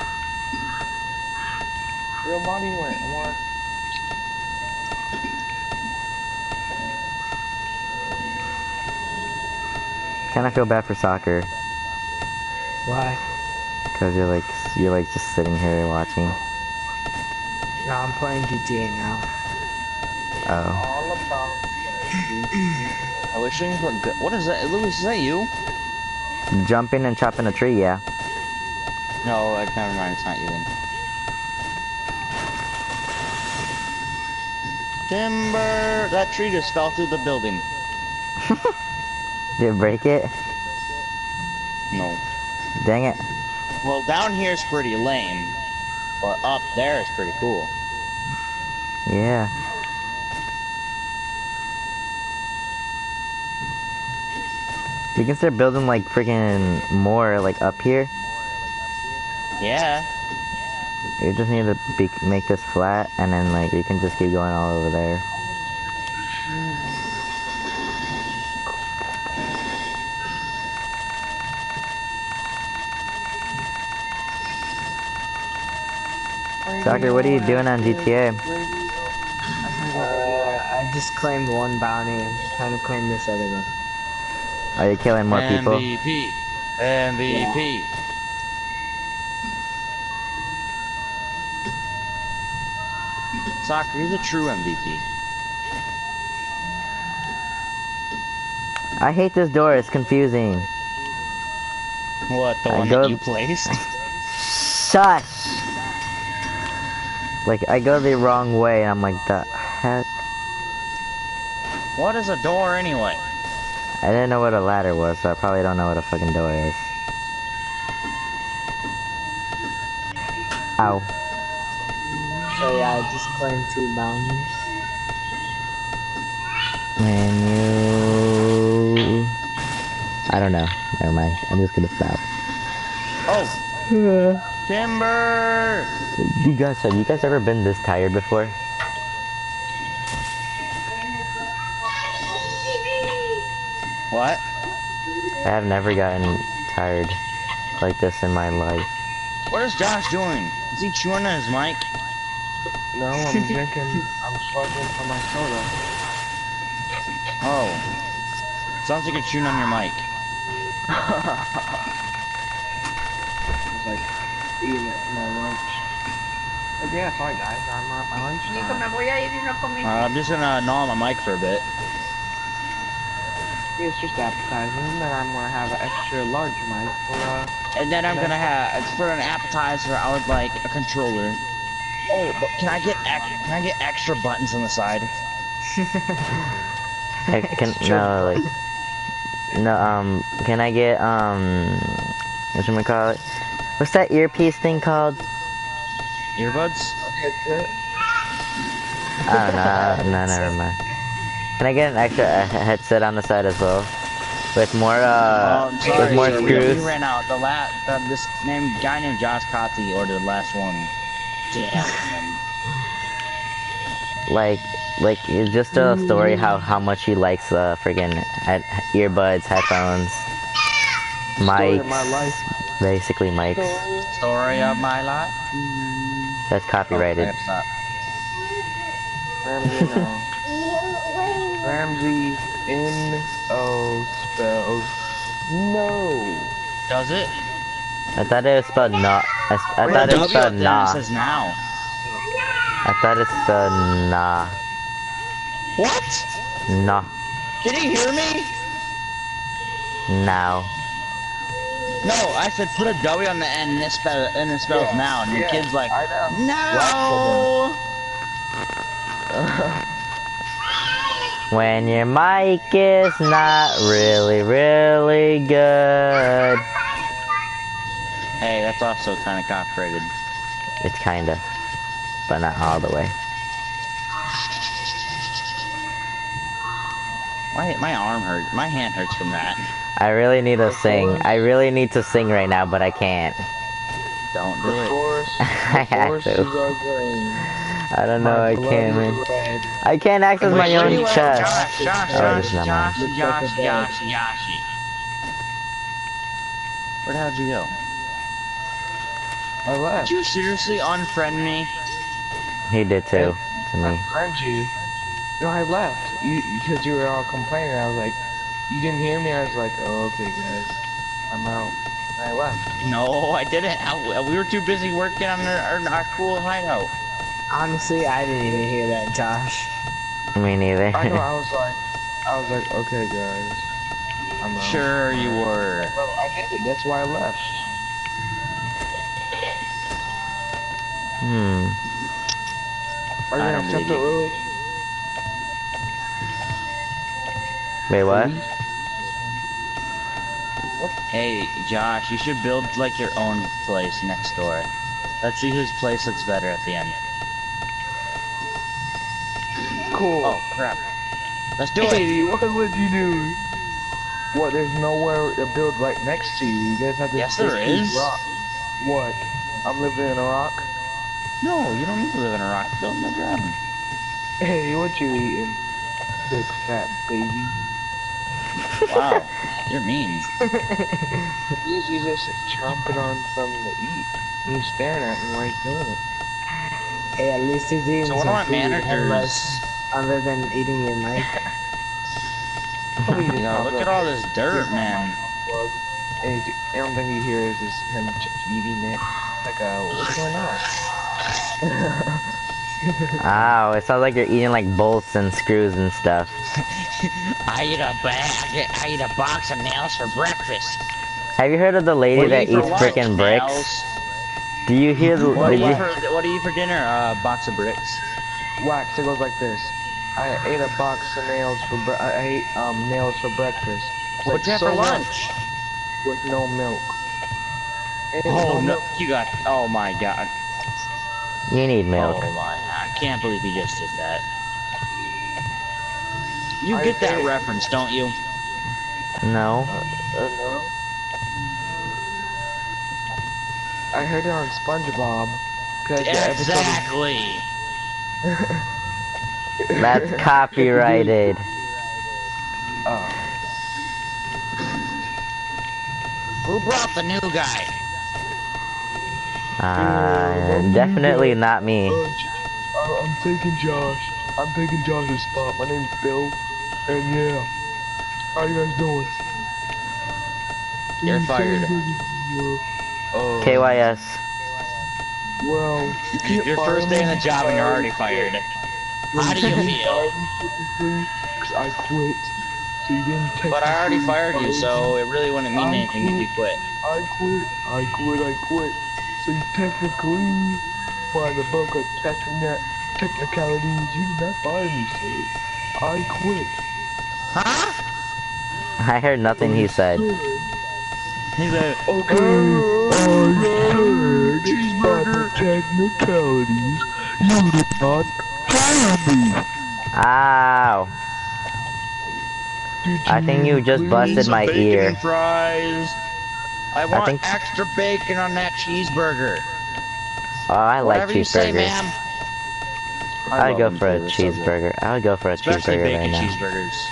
Your body went one. Kinda feel bad for soccer. Why? Cause you're like just sitting here watching. No, I'm playing GTA now. Oh. All about. I wish things were good. What is that? Louis, is that you? Jumping and chopping a tree, yeah. No, never mind. It's not you then. Timber! That tree just fell through the building. Did it break it? No. Dang it. Well, down here is pretty lame, but up there is pretty cool. Yeah. You can start building like freaking more like up here. Yeah. You just need to make this flat and then like you can just keep going all over there. Soccer, what are you doing on GTA? I just claimed one bounty. I'm just trying to claim this other one. Are you killing more people? MVP. MVP. Soccer, you're the true MVP. I hate this door, it's confusing. What, the one that you placed? Shush! Like, I go the wrong way and I'm like, the heck? What is a door anyway? I didn't know what a ladder was, so I probably don't know what a fucking door is. Ow. So yeah, I just claimed 2 bounties. Menu. I don't know. Never mind. I'm just gonna stop. Oh! Timber! Have you guys ever been this tired before? What? I have never gotten tired like this in my life. What is Josh doing? Is he chewing on his mic? No, I'm drinking. I'm struggling for my soda. Oh. Sounds like you're chewing on your mic. It's like eating it for my lunch. But yeah, sorry guys, I'm at my lunch now. I'm just gonna gnaw on my mic for a bit. It's just appetizing, and then I'm gonna have an extra large mic for And then I'm gonna have, it's for an appetizer, I would like a controller. Oh, but can I get extra buttons on the side? Can I get, whatchamacallit? What's that earpiece thing called? Earbuds? Headset. I don't know. No, never mind. Can I get an extra headset on the side as well? With more, I'm sorry, with more sir, screws? we ran out. This guy named Josh Kotze ordered the last one. Damn him. Like, just a story how much he likes, friggin' earbuds, headphones, Story of my life. mics, basically mics. Story of my life. That's Oh, I copyrighted. gotta stop. Ramsey, no. Ramsey, N-O spells no. Does it? I thought it was spelled not. I With thought a it W spelled at the end, it nah. says now. I thought it spelled nah. What? Nah. Can you hear me? Now. No, I said put a W on the end and it spells Yeah, now, and your yeah, kid's like, I know. no. When your mic is not really good. Hey, that's also kind of copyrighted. It's kinda, but not all the way. My arm hurts. My hand hurts from that. I really need to sing. I really need to sing right now, but I can't. Don't do it. I have to. I don't know, I can't, man. Red. I can't access Wait, my where own you at? chest. Josh, Oh, it's not mine. Yoshi. Where the hell did you go? I left. Did you seriously unfriend me? He did too, to I me. friend you. No, I left. Because you were all complaining. I was like, you didn't hear me? I was like, oh, okay, guys. I'm out. And I left. No, I didn't. We were too busy working on our cool hideout. Honestly, I didn't even hear that, Josh. Me neither. I know, I was like, okay, guys. I'm out. Sure you were. Well, I did it. That's why I left. Are you I gonna don't accept believe it, you. Lily? Wait, what? Hey, Josh, you should build like your own place next door. Let's see whose place looks better at the end. Cool. Oh crap! Let's do it. Hey, what would you do? What? There's nowhere to build right next to you. You guys have to. Yes, there is. Rock. What? I'm living in a rock. No, you don't need to live in a rock. Build in the ground. Hey, what you eating? Big fat baby. Wow, you're mean. He's just chomping on something to eat. And he's staring at me while he's doing it. Hey, at least he's eating So what some about food managers? other than eating your mic. You know, look at all this dirt, man. And the only thing you hear is just him eating it. Like, what's going on? Ow, it sounds like you're eating like bolts and screws and stuff. I eat a box of nails for breakfast. Have you heard of the lady that eats frickin' bricks? Nails. Do you hear the... What do did you eat for dinner? A box of bricks. Wax, it goes like this. I ate a box of nails for I ate nails for breakfast. What'd you have for lunch? With no milk. Oh no, you got. Oh my god. You need milk. Oh my! I can't believe you just did that. You I get that did. reference, don't you? No. No. I heard it on SpongeBob. Exactly. That's copyrighted. Oh. Who brought the new guy? Definitely not me. I'm taking Josh. I'm taking Josh's spot. My name's Bill. And yeah. How you guys doing? You're fired. KYS. Well, Your first day on the job and you're already fired. How do you feel? Because I quit. So you didn't technically But I already fired you, so it really wouldn't mean anything if you quit. I quit. So you technically, by the book of technicalities, you did not fire me, sir. I quit. Huh? I heard nothing he said. He's like, Okay, I quit. cheeseburger. Technicalities. You did not hire me. Ow. I think you just busted my Bacon ear. and fries. I want think- extra bacon on that cheeseburger. Oh, I like Whatever you say, cheeseburgers. ma'am. I would love go them for a too, they're so good. cheeseburger. I would go for a Especially cheeseburger bacon right now. cheeseburgers.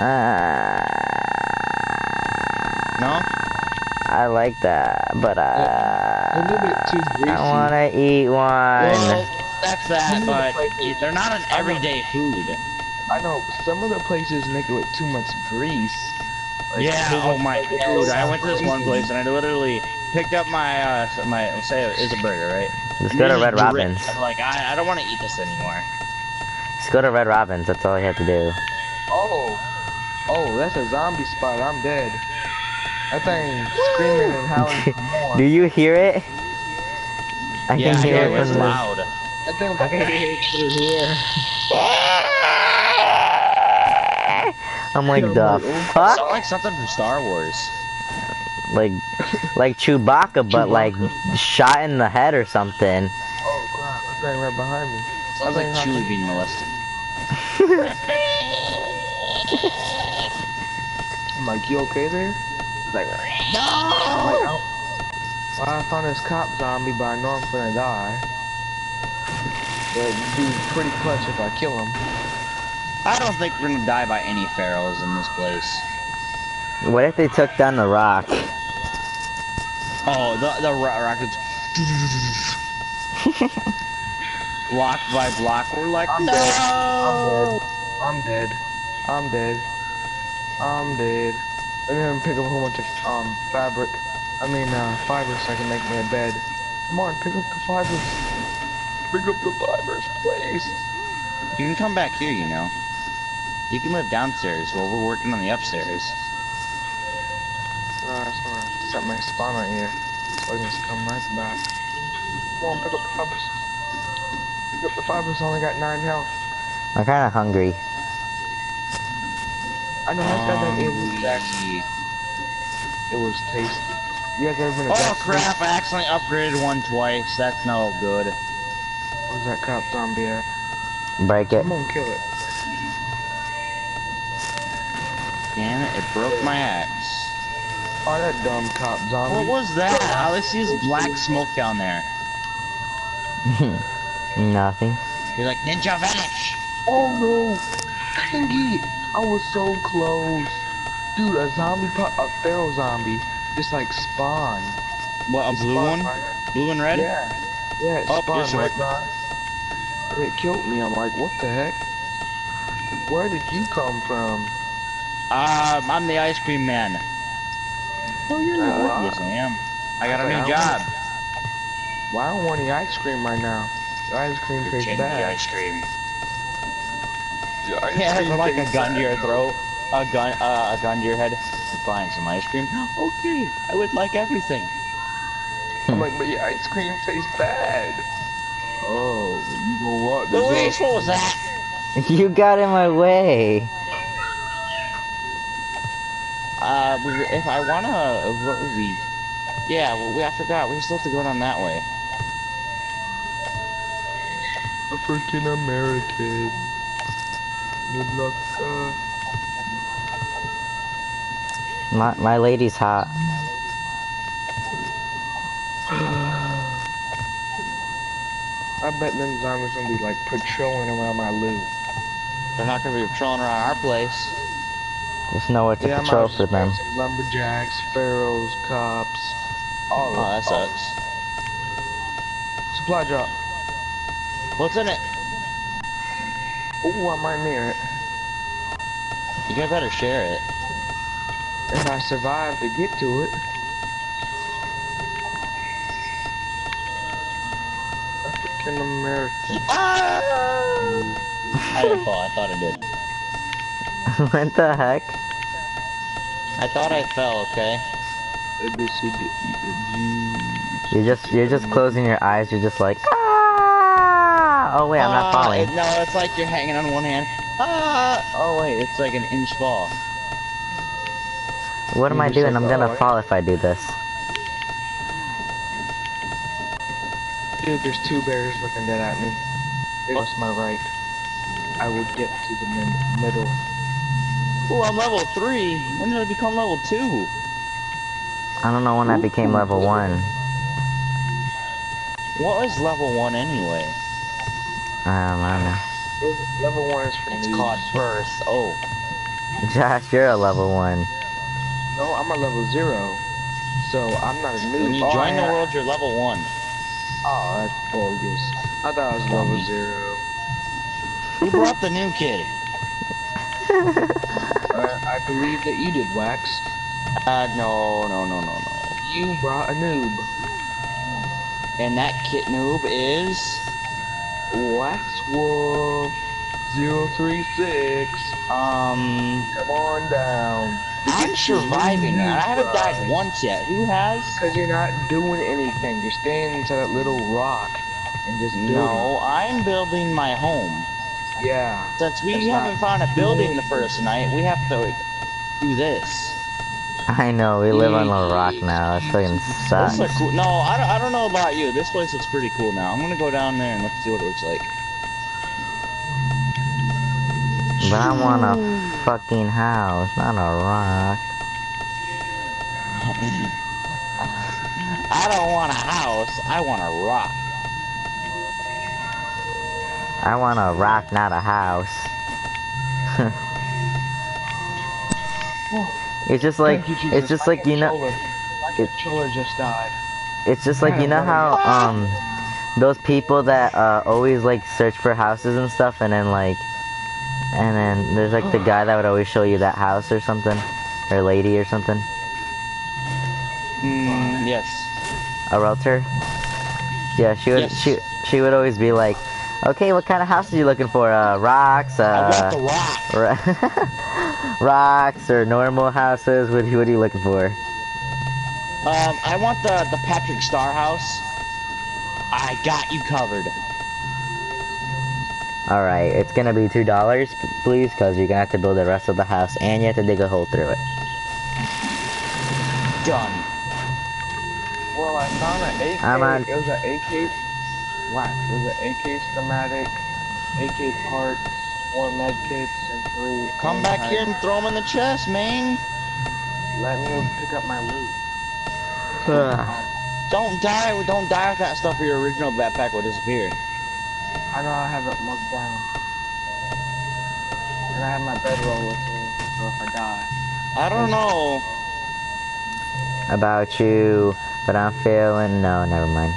No? I like that, but A little bit too greasy. I wanna eat one. Well, that's that, Some of the but places- they're not an everyday food. I know some of the places make it with too much grease. Like, Yeah, too oh much my grease. dude, I went to this one place and I literally picked up my say it is a burger, right? Just And go they to Red dripped. Robin's. I'm like, I don't want to eat this anymore. Just go to Red Robin's. That's all you have to do. Oh, that's a zombie spot. I'm dead. That thing screaming and howling for more. Do you hear it? I Yeah, can hear yeah, it it was from the. loud. That thing was I can hear it through here. I'm like, Yeah, I'm the like, oh. fuck? Sound like something from Star Wars. Like Chewbacca, but like shot in the head or something. Oh crap! That thing right behind me. Sounds like Chewie being molested. I'm like, you okay there? He's like, no. I'm like, oh. Well, I found this cop zombie, but I know I'm gonna die. But it'd be pretty clutch if I kill him. I don't think we're gonna die by any pharaohs in this place. What if they took down the rock? Oh, the rockets. Block by block, we're like, I'm no! dead. I'm dead. I'm dead. I'm dead. And then pick up a whole bunch of fabric. Fibers so I can make me a bed. Come on, pick up the fibers. Pick up the fibers, please. You can come back here, you know. You can live downstairs while we're working on the upstairs. I just wanna set my spawn right here. So I can just come right back. Come on, pick up the fibers. Pick up the fibers, I only got 9 health. I'm kind of hungry. I know, I got that in Jackson. It was tasty. You guys ever been to Oh Jackson? crap, I accidentally upgraded one twice. That's no good. Where's that cop zombie at? Break it. Come on, kill it. Damn it, it broke my axe. Oh, that dumb cop zombie. What was that? All I see is black smoke down there. Nothing. You're like, Ninja Vanish! Oh no! Dang it! I was so close. Dude, a pharaoh zombie just like spawned. What, a It blue spawned one? right- Blue and red? Yeah. Yeah, it Oh, spawned you're right smart. by. And it killed me. I'm like, what the heck? Where did you come from? I'm the ice cream man. No, you're not. Yes, I am. I got a I new don't job. Well, I don't want any ice cream right now. The ice cream tastes Change bad. the ice cream. The ice Yeah, cream like a tastes gun to your bad. throat. A gun to your head. Buying some ice cream. Okay, I would like everything. I'm like, but your ice cream tastes bad. Oh, you gonna what? This Luis, what was that? You got in my way. If I wanna, what would we? Yeah, well, I forgot. We still have to go down that way. African American. Good luck. My lady's hot. I bet them zombies gonna be like patrolling around my loot. They're not gonna be patrolling around our place. There's nowhere to Yeah, patrol I'm for them. Lumberjacks, pharaohs, cops, all Oh, of that sucks. Supply drop. What's in it? Ooh, I'm right near it. You guys better share it. If I survive to get to it. African American. I didn't fall. I thought I did. What the heck? I thought I fell. Okay. A, B, C, D, E, F, G. You're just closing your eyes. You're just like, ah! Oh wait, I'm not falling. No, it's like you're hanging on one hand. Oh wait, it's like an inch fall. What am I just doing? like, I'm gonna oh, fall if I do this. Dude, there's two bears looking dead at me. They lost my right. I will get to the middle. Ooh, I'm level 3. When did I become level 2? I don't know when I became level 1. What is level 1 anyway? I don't know. Level 1 is for It's noobs. called birth. Oh. Josh, you're a level 1. No, I'm a level 0. So I'm not a noob. When you join the world, you're level 1. Oh, that's bogus. I thought I was level Dummy. 0. Who brought the new kid? I believe that you did, Wax. No. You brought a noob. And that kit noob is... Wax Wolf 036. Um... Come on down. I'm surviving, and I haven't died once yet. Who has? Because you're not doing anything. You're staying into that little rock and just building. No, I'm building my home. Yeah. Since we That's haven't not found a building the doing first night, we have to do this. I know, we live on a rock now. It fucking sucks. This looks cool. No, I don't know about you. This place looks pretty cool now. I'm gonna go down there and let's see what it looks like. But I want a fucking house, not a rock. I don't want a house. I want a rock. I want a rock, not a house. It's just like, it's just like, you know, my controller just died. it's just like, you know how, those people that, always, like, search for houses and stuff, and then, like, and then there's, like, the guy that would always show you that house or something, or lady or something. Yes. A realtor? Yeah, she would always be like, okay, what kind of house are you looking for? Rocks, I want the rock. rocks or normal houses? What are you looking for? I want the Patrick Star house. I got you covered. Alright, it's gonna be $2, please, because you're gonna have to build the rest of the house, and you have to dig a hole through it. Done. Well, I found an AK. I'm on. It was an AK. Wow, it was an AK schematic, AK parts, 4 med kits, and 3. Come back here and throw them in the chest, man. Let me pick up my loot. Don't die with that stuff or your original backpack will disappear. I know I have it marked down. And I have my bedroll with me, so if I die. I don't know. About you, but I'm feeling... No, never mind.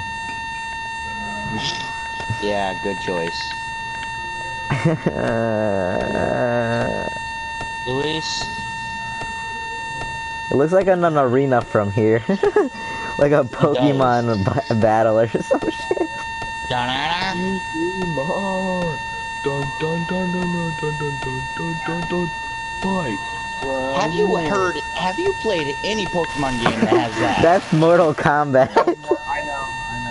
Yeah, good choice. Luis? It looks like an arena from here. Like a Pokemon battle or some shit. Pokemon! Dun dun dun dun dun dun dun dun dun dun. Fight! Have you played any Pokemon game that has that? That's Mortal Kombat. I know.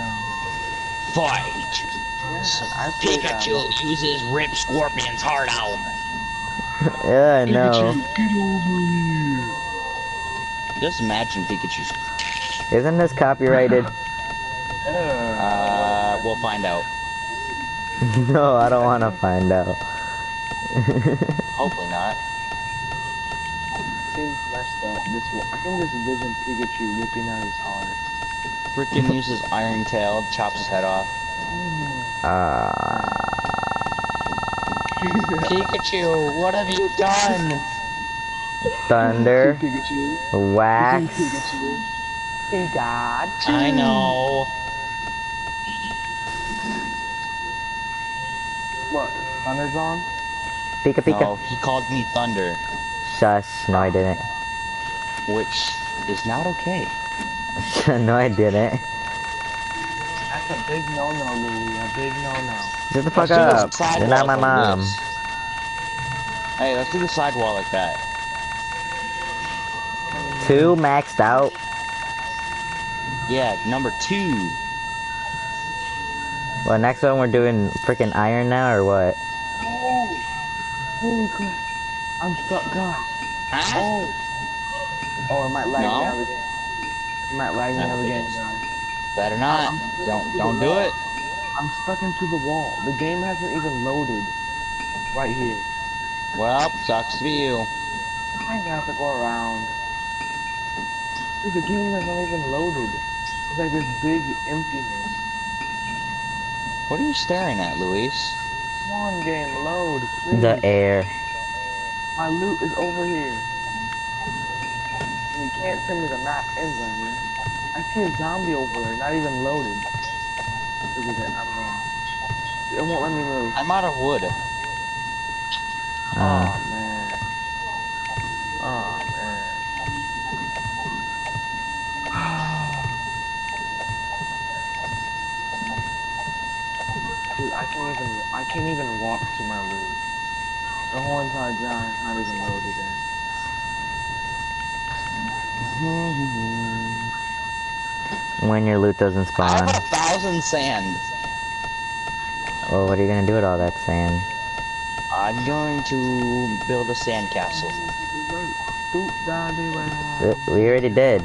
Fight! Pikachu uses Rip Scorpion's heart out. Yeah, I know. Get over here! Just imagine Pikachu's. Isn't this copyrighted? We'll find out. No, I don't want to find out. Hopefully not. Seems messed up. I can just envision Pikachu ripping out his heart. Freaking uses Iron Tail, chops his head off. Pikachu, what have you done? Thunder, Pikachu. Wax. Pikachu. Pikachu. I know. What? Thunder's on? Pika Pika. No, he called me Thunder, Shush. No, I didn't. which is not okay. No, I didn't. That's a big no-no, Louie. A big no-no. Shut the fuck Let's do up. the side You're not wall my like mom. this. Hey, let's do the side wall like that. 2 maxed out. Yeah, number 2. Well, next one we're doing freaking iron now, or what? Oh! Holy crap. I'm stuck, God. Huh? Oh! Oh, it might lag No. me out again. It might lag me out again, guys. Better not. Don't do it. I'm stuck into the wall. The game hasn't even loaded. Right here. Well, sucks to be you. I ain't gonna have to go around. Dude, the game hasn't even loaded. It's like this big emptiness. What are you staring at, Luis? Come on, game, load, The please. air. My loot is over here. And you can't send me the map anywhere, man. I see a zombie over there, not even loaded. Look at that, I'm going. It won't let me move. I'm out of wood. Uh, Oh man. Oh man. Dude, I can't even walk to my loot. The whole entire ground is not even loaded in. when your loot doesn't I have spawn. 1,000 sand. Well, what are you gonna do with all that sand? I'm going to build a sandcastle. Doot daddy We already did.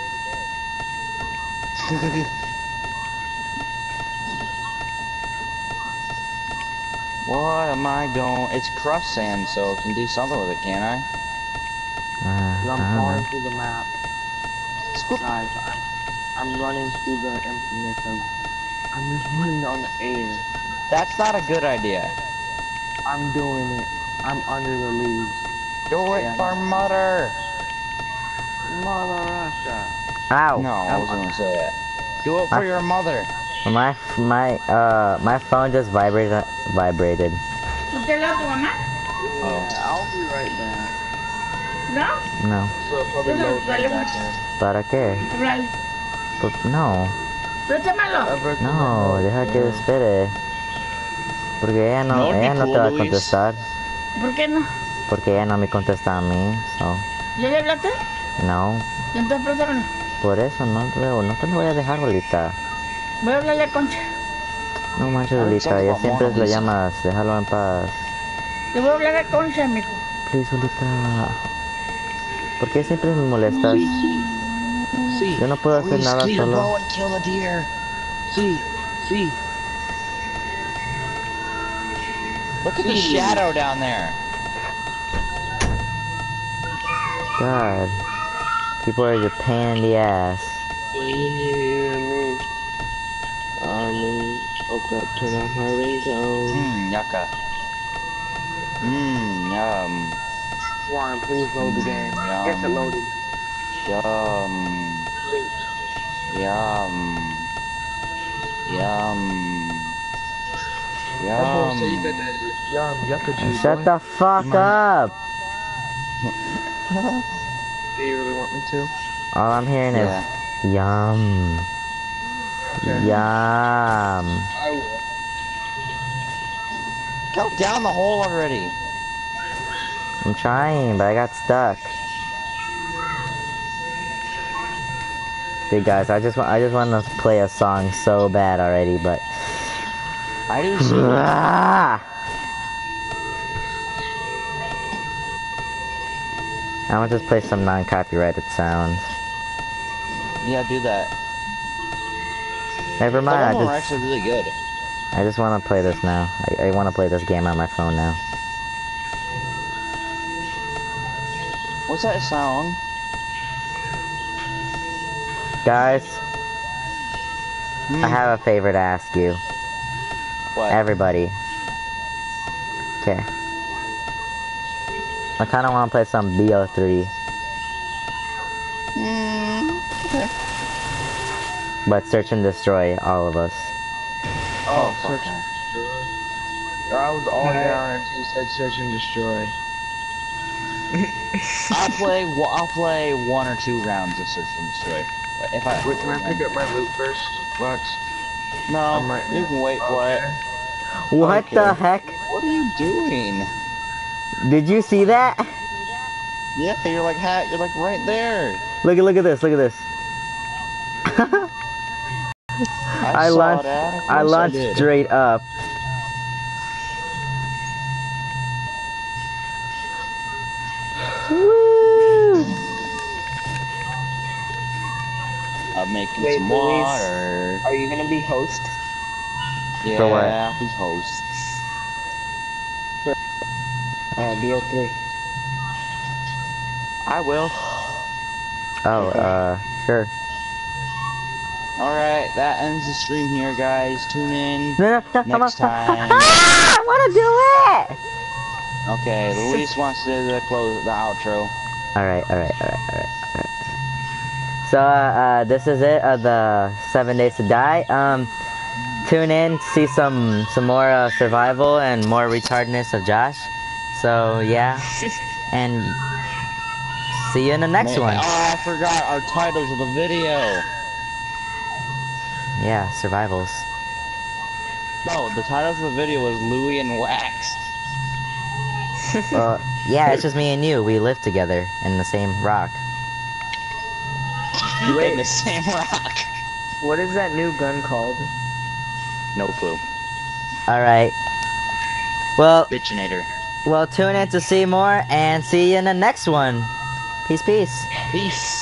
What am I going? It's crust sand, so I can do something with it, can't I? Dude, I I'm don't falling know. through the map. Guys, I'm running through the emptiness of... I'm just running on the air. That's not a good idea. I'm doing it. I'm under the leaves. Do it Yeah. for mother. Mother Russia. Ow! No, I I'm, wasn't gonna say that. Do it My for your mother. my phone just vibrated. ¿Tú te la tu mamá? yeah, I'll be right back. ¿No? No. So probably load me back in. ¿Para qué? Háblale. No. Préstamelo. Everton No, and deja que Load. espere. Porque No, it'd be ella no cool, te va a Luis. contestar. ¿Por qué no? Porque ella no me contesta a mí. So, ¿Ya le hablaste? no. Entonces préstamelo. Por eso no te lo voy a dejar, bolita. Voy a hablarle a Concha. No manches, I heard bolita. something Ya about siempre Mona lo Lisa. llamas. Déjalo en paz. Le voy a hablar a Concha, mijo. Please, bolita. ¿Por qué siempre me molestas? See, Yo no puedo hacer Luis, nada get your bow solo. and kill the deer. see. Look at the shadow down there. God. People are just pain in the ass. Can you hear me? Oh crap, turn off my ringtone. Yucca. Yum. Come on, please load the game. Yes, it Yum. loaded. Yum. Loot. Yum. Yum. That boy said you got Yum. that yucca juice, Shut boy. the fuck up! Do you really want me to? All I'm hearing Yeah. is yum. Okay. Yum. I will. Go down the hole already. I'm trying, but I got stuck. Dude, guys, I just want to play a song so bad already, but I do too. ah! I want to just play some non-copyrighted sounds. Yeah, do that. Never Some mind. of them are actually really good. I just want to play this now. I want to play this game on my phone now. What's that song? Guys, I have a favor to ask you. What? Everybody. Okay. I kind of want to play some BO3. Okay. But search and destroy all of us. Oh, fuck search and destroy. I was all down until you said search and destroy. I'll play 1 or 2 rounds of search and destroy. If I Wait, can I pick up my loot first? Wax? No, I'm right you now. can wait for it. What Okay. the heck? What are you doing? Did you see that? Yeah, you're like right there. Look at this, look at this. I saw that. Of I course launched did. straight up. Woo! I'm making Wait, some Luis. water. Are you gonna be host? Yeah, For what? who's hosts? BO3. I will. Oh, Okay. sure. Alright, that ends the stream here, guys. Tune in No, no, no, next time. I wanna do it! Okay, Luis wants to do the outro. Alright, alright, alright, alright, alright. So, this is it, the 7 Days to Die. Tune in to see some more, survival and more retardedness of Josh. So, yeah. And see you in the next one. Oh, I forgot our titles of the video. Yeah, survivals. No, the titles of the video was Lui and Wax. Yeah, it's just me and you. We live together in the same rock. In the same rock. What is that new gun called? No clue. Alright. Well, Bitchinator. tune in to see more and see you in the next one. Peace, peace. Peace.